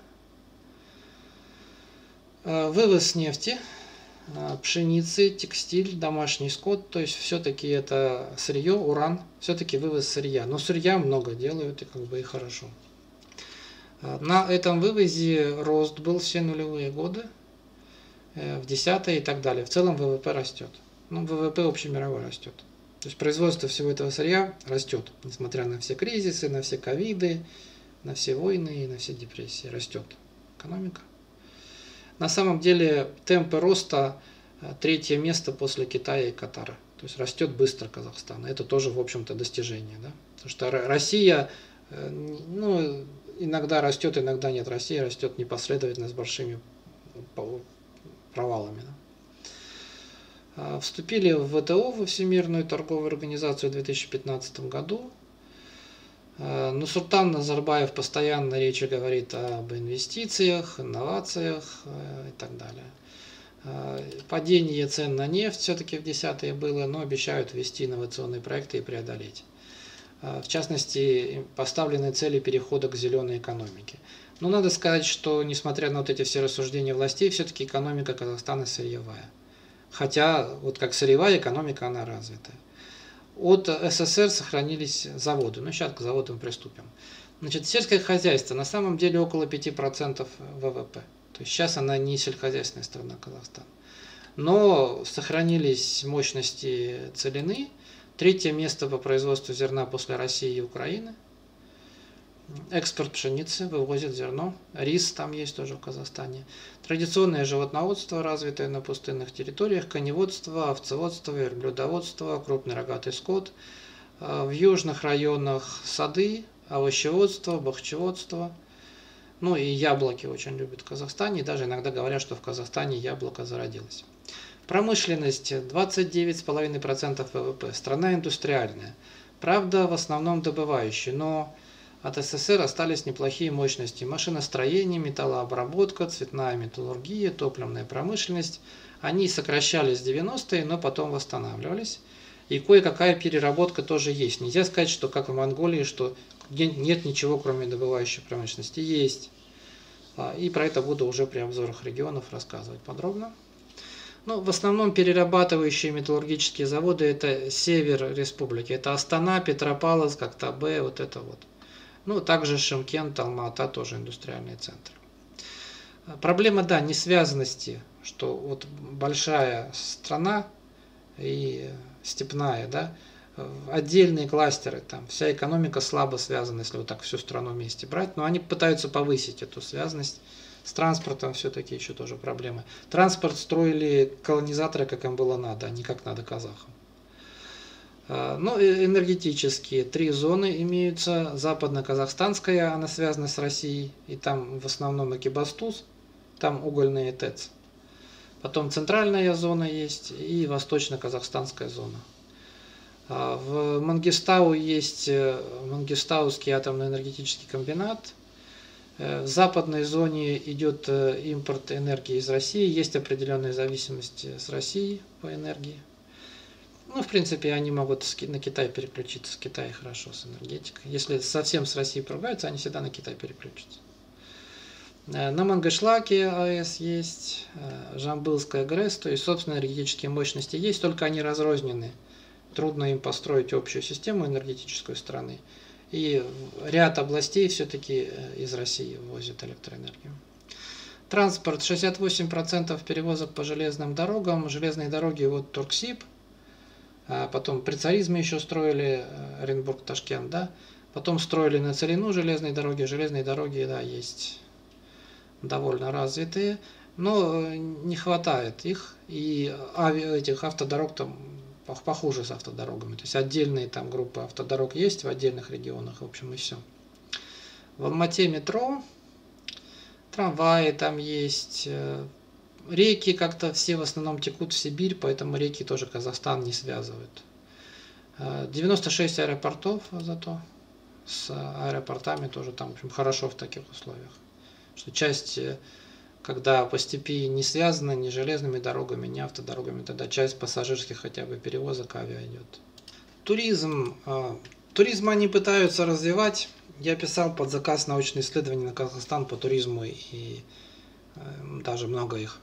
Вывоз нефти, пшеницы, текстиль, домашний скот, то есть все-таки это сырье, уран, все-таки вывоз сырья. Но сырья много делают и как бы и хорошо. На этом вывозе рост был все нулевые годы, в десятые и так далее. В целом ВВП растет. Ну, ВВП общемировой растет. То есть производство всего этого сырья растет, несмотря на все кризисы, на все ковиды, на все войны и на все депрессии. Растет экономика. На самом деле темпы роста третье место после Китая и Катара. То есть растет быстро Казахстан. Это тоже, в общем-то, достижение. Да? Потому что Россия, ну, иногда растет, иногда нет. Россия растет непоследовательно с большими провалами. Вступили в вэ тэ о, во Всемирную торговую организацию, в две тысячи пятнадцатом году. Нурсултан Назарбаев постоянно речи говорит об инвестициях, инновациях и так далее. Падение цен на нефть все-таки в десятые было, но обещают ввести инновационные проекты и преодолеть. В частности, поставлены цели перехода к зеленой экономике. Но надо сказать, что несмотря на вот эти все рассуждения властей, все-таки экономика Казахстана сырьевая. Хотя, вот как сырьевая экономика, она развитая. От эс эс эс эр сохранились заводы. Ну, сейчас к заводам приступим. Значит, сельское хозяйство на самом деле около пяти процентов вэ вэ пэ. То есть сейчас она не сельскохозяйственная страна Казахстан. Но сохранились мощности целины. Третье место по производству зерна после России и Украины. Экспорт пшеницы, вывозят зерно. Рис там есть тоже в Казахстане. Традиционное животноводство, развитое на пустынных территориях, коневодство, овцеводство, верблюдоводство, крупный рогатый скот. В южных районах сады, овощеводство, бахчеводство. Ну и яблоки очень любят в Казахстане. И даже иногда говорят, что в Казахстане яблоко зародилось. Промышленность двадцать девять целых пять десятых процента вэ вэ пэ. Страна индустриальная. Правда, в основном добывающая, но от эс эс эс эр остались неплохие мощности. Машиностроение, металлообработка, цветная металлургия, топливная промышленность. Они сокращались в девяностые, но потом восстанавливались. И кое-какая переработка тоже есть. Нельзя сказать, что как в Монголии, что нет ничего, кроме добывающей промышленности. Есть. И про это буду уже при обзорах регионов рассказывать подробно. Ну, в основном перерабатывающие металлургические заводы – это север республики. Это Астана, Петропавловск, Актабе, вот это вот. Ну, также Шымкент, Алма-Ата тоже индустриальные центры. Проблема, да, несвязанности, что вот большая страна и степная, да, отдельные кластеры, там вся экономика слабо связана, если вот так всю страну вместе брать, но они пытаются повысить эту связанность. С транспортом все-таки еще тоже проблемы. Транспорт строили колонизаторы, как им было надо, а не как надо казахам. Ну, энергетические. Три зоны имеются. Западно-казахстанская, она связана с Россией, и там в основном Экибастуз, там угольные ТЭЦ. Потом центральная зона есть и восточно-казахстанская зона. В Мангистау есть Мангистауский атомный энергетический комбинат. В западной зоне идет импорт энергии из России, есть определенная зависимость с Россией по энергии. Ну, в принципе, они могут на Китай переключиться, с Китая хорошо с энергетикой. Если совсем с Россией поругаются, они всегда на Китай переключатся. На Мангышлаке АЭС есть, Жамбылская ГРЭС, то есть собственные энергетические мощности есть, только они разрознены. Трудно им построить общую систему энергетической страны. И ряд областей все-таки из России ввозят электроэнергию. Транспорт. шестьдесят восемь процентов перевозок по железным дорогам. Железные дороги вот Турксиб. А потом при царизме еще строили Оренбург-Ташкент, да. Потом строили на Целину железные дороги. Железные дороги, да, есть довольно развитые. Но не хватает их. И ави, этих автодорог там похуже с автодорогами. То есть отдельные там группы автодорог есть в отдельных регионах, в общем, и все. В Алмате метро, трамваи там есть, реки как-то все в основном текут в Сибирь, поэтому реки тоже Казахстан не связывают. девяносто шесть аэропортов зато, с аэропортами тоже там, в общем, хорошо в таких условиях. Что часть, когда по степи не связано ни железными дорогами, ни автодорогами, тогда часть пассажирских хотя бы перевозок авиа идет. Туризм. Туризм они пытаются развивать. Я писал под заказ научные исследования на Казахстан по туризму, и даже много их.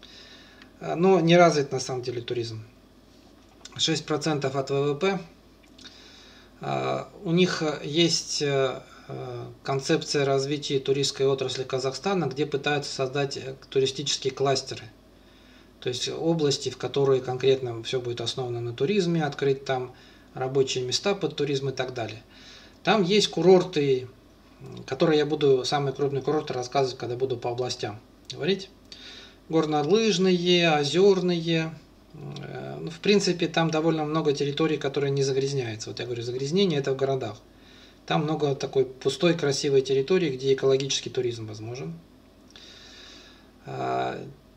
Но не развит на самом деле туризм. шесть процентов от вэ вэ пэ. У них есть концепция развития туристской отрасли Казахстана, где пытаются создать туристические кластеры. То есть области, в которые конкретно все будет основано на туризме, открыть там рабочие места под туризм и так далее. Там есть курорты, которые я буду, самые крупные курорты рассказывать, когда буду по областям говорить. Горнолыжные, озерные. Ну, в принципе, там довольно много территорий, которые не загрязняются. Вот я говорю, загрязнение это в городах. Там много такой пустой, красивой территории, где экологический туризм возможен.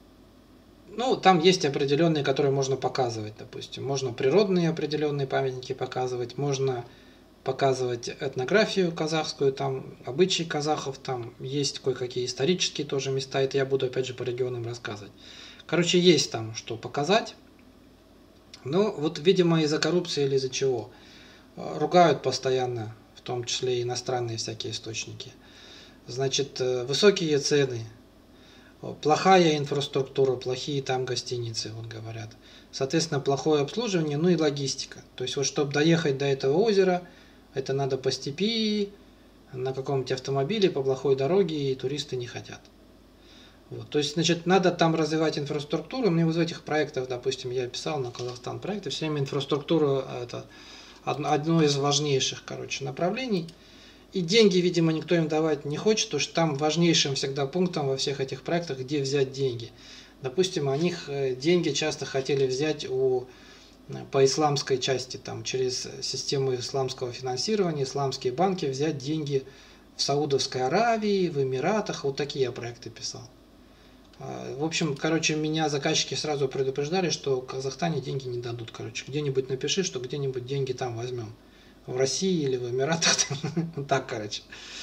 Ну, там есть определенные, которые можно показывать, допустим. Можно природные определенные памятники показывать, можно показывать этнографию казахскую, там обычаи казахов, там есть кое-какие исторические тоже места, это я буду опять же по регионам рассказывать. Короче, есть там что показать, но вот, видимо, из-за коррупции или из-за чего. Ругают постоянно, в том числе и иностранные всякие источники. Значит, высокие цены, плохая инфраструктура, плохие там гостиницы, вот говорят. Соответственно, плохое обслуживание, ну и логистика. То есть, вот чтобы доехать до этого озера, это надо по степи, на каком-нибудь автомобиле, по плохой дороге, и туристы не хотят. Вот. То есть, значит, надо там развивать инфраструктуру. Мне вот в этих проектах, допустим, я писал на Казахстан проекты, все время инфраструктура это одно из важнейших, короче, направлений. И деньги, видимо, никто им давать не хочет, потому что там важнейшим всегда пунктом во всех этих проектах, где взять деньги. Допустим, о них деньги часто хотели взять у, по исламской части, там, через систему исламского финансирования, исламские банки взять деньги в Саудовской Аравии, в Эмиратах. Вот такие я проекты писал. В общем, короче, меня заказчики сразу предупреждали, что в Казахстане деньги не дадут. Короче, где-нибудь напиши, что где-нибудь деньги там возьмем. В России или в Эмиратах. Так, короче.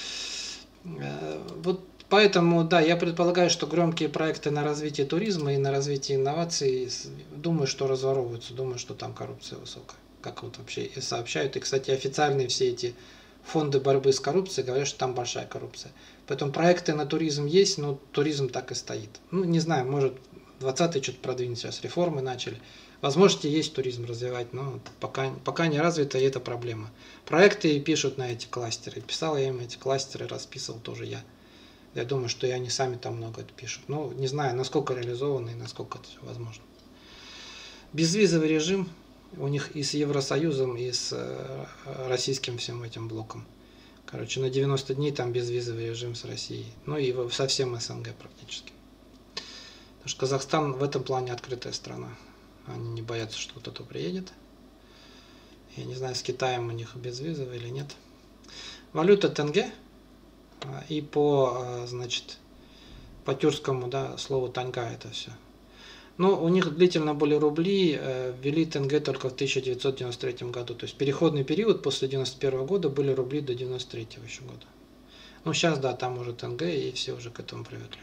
Вот поэтому, да, я предполагаю, что громкие проекты на развитие туризма и на развитие инноваций, думаю, что разворовываются, думаю, что там коррупция высокая. Как вот вообще и сообщают. И, кстати, официальные все эти фонды борьбы с коррупцией говорят, что там большая коррупция. Поэтому проекты на туризм есть, но туризм так и стоит. Ну, не знаю, может, двадцатый что-то продвинет, сейчас реформы начали. Возможности есть туризм развивать, но пока, пока не развито, и это проблема. Проекты пишут на эти кластеры. Писал я им эти кластеры, расписывал тоже я. Я думаю, что и они сами там много это пишут. Ну, не знаю, насколько реализовано и насколько это все возможно. Безвизовый режим у них и с Евросоюзом, и с российским всем этим блоком. Короче, на девяносто дней там безвизовый режим с Россией. Ну и со всем СНГ практически. Потому что Казахстан в этом плане открытая страна. Они не боятся, что кто-то приедет. Я не знаю, с Китаем у них безвизовый или нет. Валюта тенге. И по, значит, по тюркскому, да, слову танга это все. Но у них длительно были рубли, ввели тенге только в тысяча девятьсот девяносто третьем году. То есть переходный период после девяносто первого года были рубли до девяносто третьего еще года. Ну сейчас, да, там уже тенге, и все уже к этому привыкли.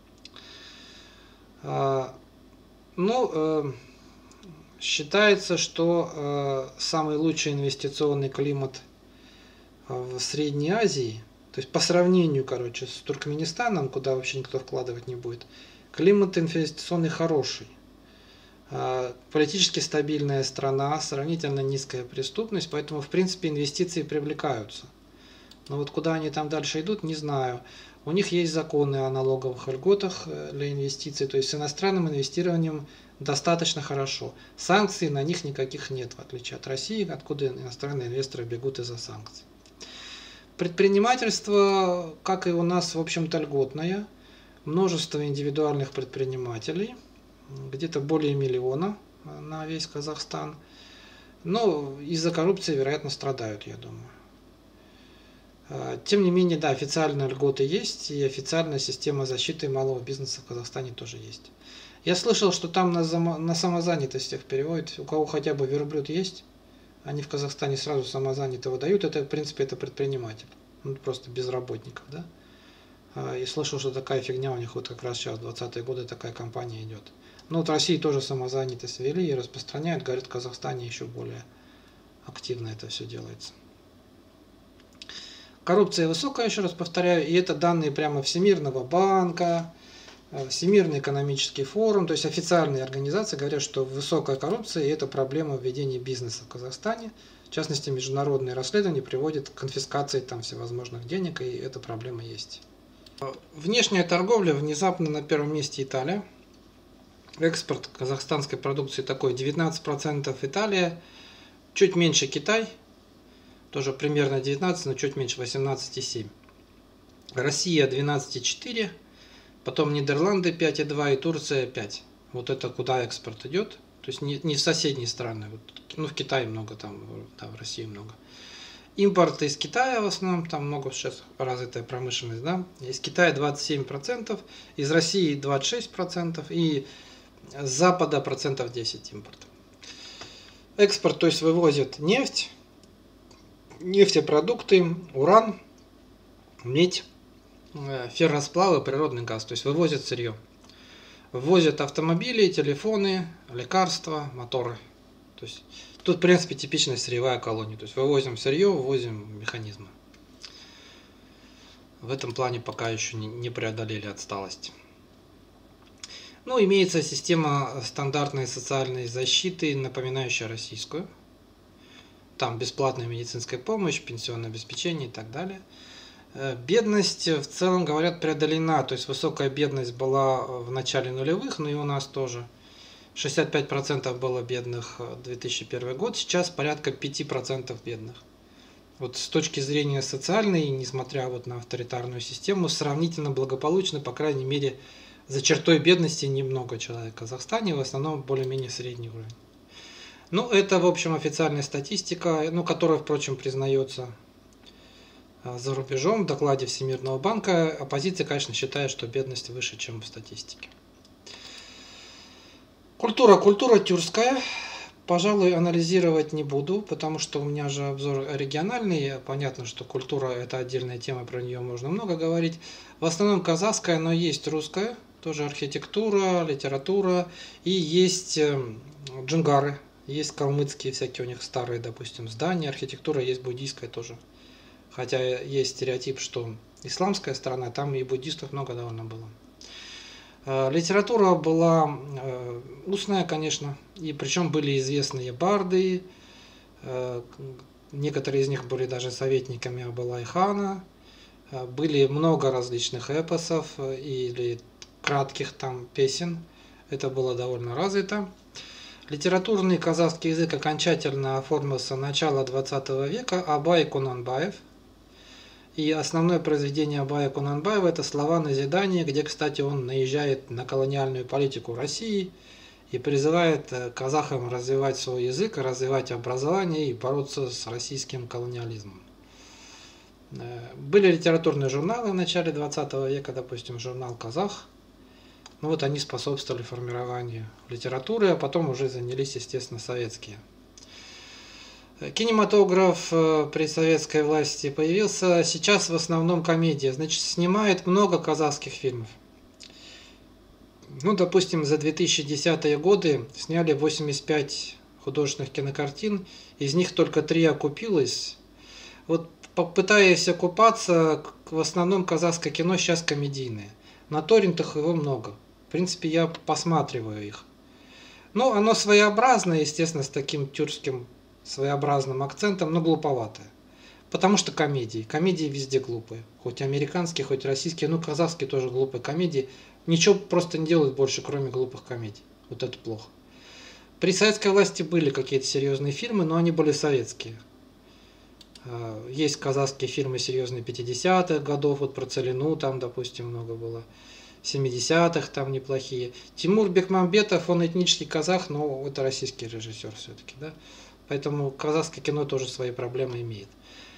Ну, считается, что самый лучший инвестиционный климат в Средней Азии, то есть по сравнению, короче, с Туркменистаном, куда вообще никто вкладывать не будет, климат инвестиционный хороший. Политически стабильная страна, сравнительно низкая преступность, поэтому, в принципе, инвестиции привлекаются. Но вот куда они там дальше идут, не знаю. У них есть законы о налоговых льготах для инвестиций, то есть с иностранным инвестированием достаточно хорошо. Санкций на них никаких нет, в отличие от России, откуда иностранные инвесторы бегут из-за санкций. Предпринимательство, как и у нас, в общем-то, льготное. Множество индивидуальных предпринимателей, где-то более миллиона на весь Казахстан. Но из-за коррупции, вероятно, страдают, я думаю. Тем не менее, да, официальные льготы есть, и официальная система защиты малого бизнеса в Казахстане тоже есть. Я слышал, что там на, на самозанятость их переводят, у кого хотя бы верблюд есть, они в Казахстане сразу самозанятого дают, это, в принципе, это предприниматель, ну, просто безработников, да. И слышал, что такая фигня у них вот как раз сейчас, двадцатые годы, такая компания идет. Ну, вот в России тоже самозанятость ввели и распространяют, говорят, в Казахстане еще более активно это все делается. Коррупция высокая, еще раз повторяю, и это данные прямо Всемирного банка, Всемирный экономический форум, то есть официальные организации говорят, что высокая коррупция и это проблема введения бизнеса в Казахстане. В частности, международные расследования приводят к конфискации там всевозможных денег, и эта проблема есть. Внешняя торговля внезапно на первом месте Италия. Экспорт казахстанской продукции такой девятнадцать процентов Италия, чуть меньше Китай, тоже примерно девятнадцать, но чуть меньше восемнадцать и семь. Россия двенадцать и четыре, потом Нидерланды пять и два и Турция пять. Вот это куда экспорт идет. То есть не, не в соседние страны. Вот, ну, в Китае много, там, да, в России много. Импорт из Китая в основном, там много сейчас развитая промышленность, да. Из Китая двадцать семь процентов, из России двадцать шесть процентов и С Запада процентов десять импорт. Экспорт, то есть вывозят нефть, нефтепродукты, уран, медь, ферросплавы, природный газ. То есть вывозят сырье. Ввозят автомобили, телефоны, лекарства, моторы. То есть тут, в принципе, типичная сырьевая колония. То есть вывозим сырье, вывозим механизмы. В этом плане пока еще не преодолели отсталость. Ну, имеется система стандартной социальной защиты, напоминающая российскую. Там бесплатная медицинская помощь, пенсионное обеспечение и так далее. Бедность в целом, говорят, преодолена. То есть высокая бедность была в начале нулевых, но и у нас тоже. шестьдесят пять процентов было бедных в две тысячи первый год, сейчас порядка пять процентов бедных. Вот с точки зрения социальной, несмотря вот на авторитарную систему, сравнительно благополучно, по крайней мере, за чертой бедности немного человек в Казахстане, в основном более-менее средний уровень. Ну, это, в общем, официальная статистика, ну, которая, впрочем, признается за рубежом. В докладе Всемирного банка оппозиция, конечно, считает, что бедность выше, чем в статистике. Культура. Культура тюркская. Пожалуй, анализировать не буду, потому что у меня же обзор региональный. Понятно, что культура – это отдельная тема, про нее можно много говорить. В основном казахская, но есть русская, тоже архитектура, литература. И есть джунгары, есть калмыцкие всякие у них старые, допустим, здания. Архитектура есть буддийская тоже. Хотя есть стереотип, что исламская страна, там и буддистов много довольно было. Литература была устная, конечно, и причем были известные барды, некоторые из них были даже советниками Абылай-хана, были много различных эпосов или кратких там песен, это было довольно развито. Литературный казахский язык окончательно оформился начало двадцатого века, Абай Кунанбаев. И основное произведение Абая Кунанбаева – это «Слова назидания», где, кстати, он наезжает на колониальную политику России и призывает казахам развивать свой язык, развивать образование и бороться с российским колониализмом. Были литературные журналы в начале двадцатого века, допустим, журнал «Казах». Ну вот они способствовали формированию литературы, а потом уже занялись, естественно, советские. Кинематограф при советской власти появился, сейчас в основном комедия, значит, снимает много казахских фильмов. Ну, допустим, за две тысячи десятые годы сняли восемьдесят пять художественных кинокартин, из них только три окупилось. Вот попытаясь окупаться, в основном казахское кино сейчас комедийное. На торрентах его много. В принципе, я посматриваю их. Ну, оно своеобразное, естественно, с таким тюркским своеобразным акцентом, но глуповатое. Потому что комедии. Комедии везде глупые. Хоть американские, хоть российские, ну казахские тоже глупые комедии. Ничего просто не делают больше, кроме глупых комедий. Вот это плохо. При советской власти были какие-то серьезные фильмы, но они были советские. Есть казахские фильмы серьезные пятидесятых годов, вот про Целину там, допустим, много было. семидесятых там неплохие. Тимур Бекмамбетов, он этнический казах, но это российский режиссер все-таки, да. Поэтому казахское кино тоже свои проблемы имеет.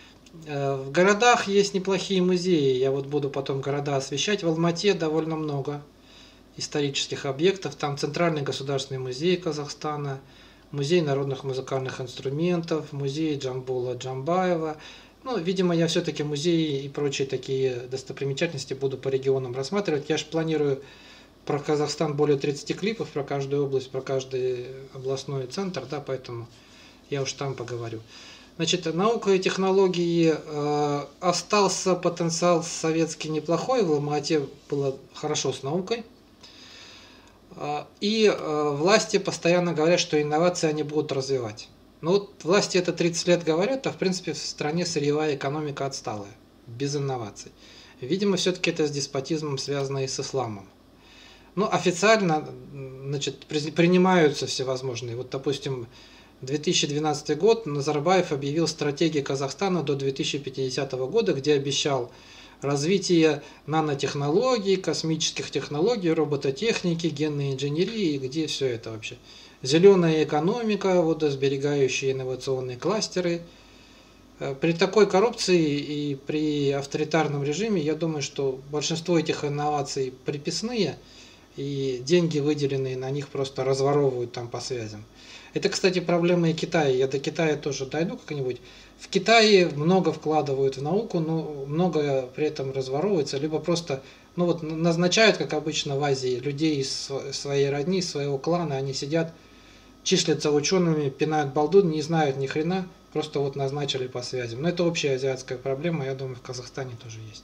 В городах есть неплохие музеи. Я вот буду потом города освещать. В Алмате довольно много исторических объектов. Там Центральный государственный музей Казахстана, музей народных музыкальных инструментов, музей Джамбула Джамбаева. Ну, видимо, я все-таки музеи и прочие такие достопримечательности буду по регионам рассматривать. Я же планирую про Казахстан более тридцати клипов, про каждую область, про каждый областной центр, да, поэтому я уж там поговорю. Значит, наука и технологии, э, остался потенциал советский неплохой, в Алма-Ате было хорошо с наукой. Э, и э, власти постоянно говорят, что инновации они будут развивать. Но вот власти это тридцать лет говорят, а в принципе в стране сырьевая экономика отсталая, без инноваций. Видимо, все-таки это с деспотизмом связано и с исламом. Но официально, значит, принимаются всевозможные. Вот, допустим, две тысячи двенадцатый год Назарбаев объявил стратегию Казахстана до две тысячи пятидесятого года, где обещал развитие нанотехнологий, космических технологий, робототехники, генной инженерии, где все это вообще. Зеленая экономика, водосберегающие инновационные кластеры. При такой коррупции и при авторитарном режиме, я думаю, что большинство этих инноваций приписные, и деньги, выделенные на них, просто разворовывают там по связям. Это, кстати, проблема и Китая. Я до Китая тоже дойду как-нибудь. В Китае много вкладывают в науку, но много при этом разворовывается, либо просто, ну вот, назначают, как обычно в Азии, людей из своей родни, из своего клана, они сидят, числятся учеными, пинают балду, не знают ни хрена, просто вот назначили по связям. Но это общая азиатская проблема, я думаю, в Казахстане тоже есть.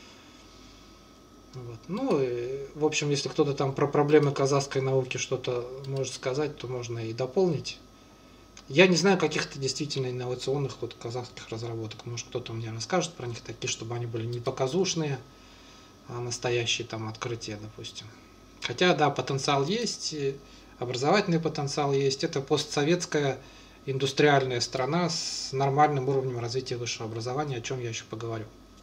Вот. Ну, и, в общем, если кто-то там про проблемы казахской науки что-то может сказать, то можно и дополнить. Я не знаю каких-то действительно инновационных вот казахских разработок. Может, кто-то мне расскажет про них такие, чтобы они были не показушные, а настоящие там открытия, допустим. Хотя, да, потенциал есть, образовательный потенциал есть. Это постсоветская индустриальная страна с нормальным уровнем развития высшего образования, о чем я еще поговорю.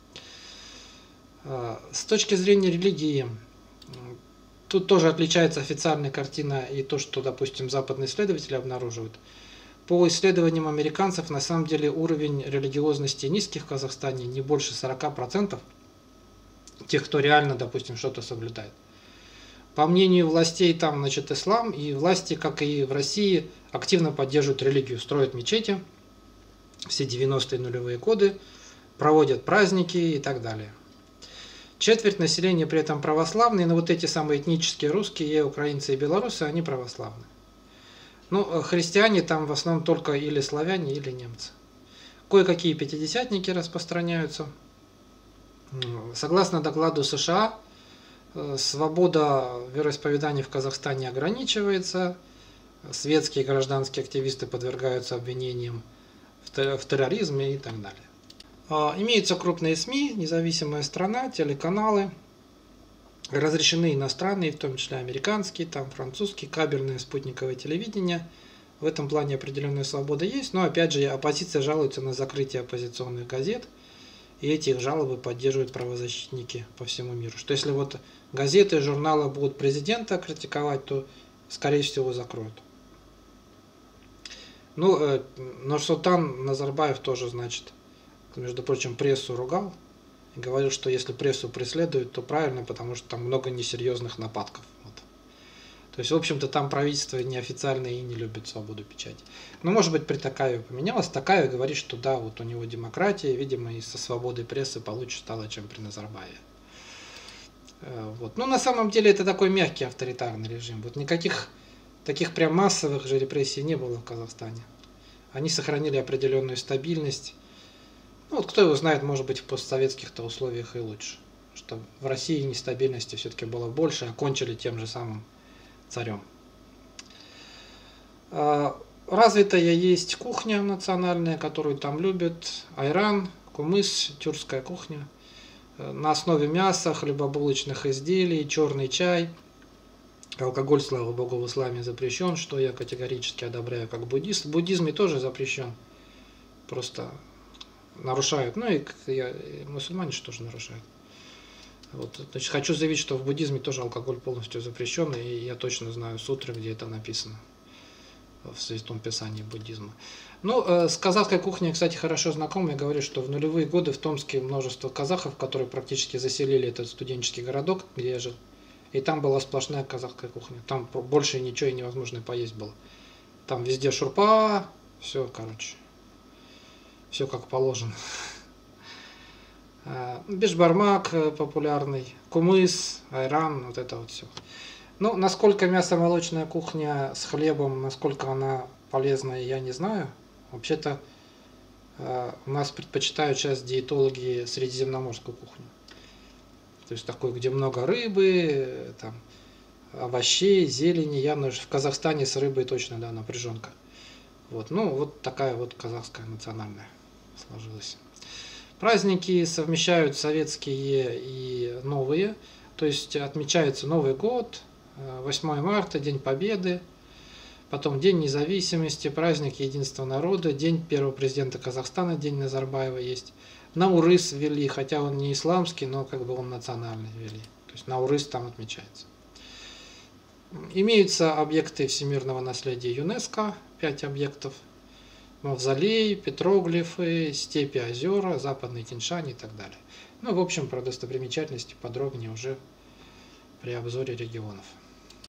С точки зрения религии, тут тоже отличается официальная картина и то, что, допустим, западные исследователи обнаруживают. По исследованиям американцев, на самом деле уровень религиозности низкий в Казахстане, не больше сорока процентов тех, кто реально, допустим, что-то соблюдает. По мнению властей, там, значит, ислам, и власти, как и в России, активно поддерживают религию, строят мечети, все девяностые нулевые годы, проводят праздники и так далее. Четверть населения при этом православные, но вот эти самые этнические русские, украинцы и белорусы, они православные. Ну, христиане там в основном только или славяне, или немцы. Кое-какие пятидесятники распространяются. Согласно докладу США, свобода вероисповедания в Казахстане ограничивается, светские и гражданские активисты подвергаются обвинениям в терроризме и так далее. Имеются крупные СМИ, независимая страна, телеканалы, разрешены иностранные, в том числе американские, там французские, кабельное спутниковое телевидение. В этом плане определенная свобода есть, но опять же оппозиция жалуется на закрытие оппозиционных газет, и эти их жалобы поддерживают правозащитники по всему миру. Что если вот газеты, журналы будут президента критиковать, то скорее всего закроют. Ну, Нурсултан Назарбаев тоже, значит, между прочим, прессу ругал и говорил, что если прессу преследуют, то правильно, потому что там много несерьезных нападков. Вот. То есть, в общем-то, там правительство неофициально и не любит свободу печати. Но, может быть, при Токаеве поменялось. Токаев говорит, что да, вот у него демократия, видимо, и со свободой прессы получше стало, чем при Назарбаеве. Вот. Но на самом деле это такой мягкий авторитарный режим. Вот никаких таких прям массовых же репрессий не было в Казахстане. Они сохранили определенную стабильность. Ну, вот кто его знает, может быть, в постсоветских-то условиях и лучше. Что в России нестабильности все-таки было больше, окончили тем же самым царем. Развитая есть кухня национальная, которую там любят. Айран, кумыс, тюркская кухня. На основе мяса, хлебобулочных изделий, черный чай. Алкоголь, слава богу, в исламе запрещен, что я категорически одобряю как буддист. В буддизме тоже запрещен. Просто нарушают. Ну и, и мусульмане же тоже нарушают. Вот, значит, хочу заявить, что в буддизме тоже алкоголь полностью запрещен, и я точно знаю сутры, где это написано в Святом Писании буддизма. Ну, э, с казахской кухней, кстати, хорошо знаком. Я говорю, что в нулевые годы в Томске множество казахов, которые практически заселили этот студенческий городок, где я жил. И там была сплошная казахская кухня. Там больше ничего и невозможно поесть было. Там везде шурпа, все, короче. Все как положено. Бешбармак популярный, кумыс, айран, вот это вот все. Ну, насколько мясо-молочная кухня с хлебом, насколько она полезная, я не знаю. Вообще-то у нас предпочитают сейчас диетологи средиземноморскую кухню. То есть такой, где много рыбы, там, овощей, зелени. Явно же в Казахстане с рыбой точно, да, напряженка. Вот, ну, вот такая вот казахская национальная сложилась. Праздники совмещают советские и новые. То есть отмечается Новый год, восьмое марта, День Победы, потом День независимости, праздник Единства народа, День первого президента Казахстана, День Назарбаева есть. Наурыз ввели, хотя он не исламский, но как бы он национальный ввели. То есть Наурыз там отмечается. Имеются объекты всемирного наследия ЮНЕСКО, пять объектов. Мавзолей, петроглифы, степи, озера, западный Тянь-Шань и так далее. Ну, в общем, про достопримечательности подробнее уже при обзоре регионов.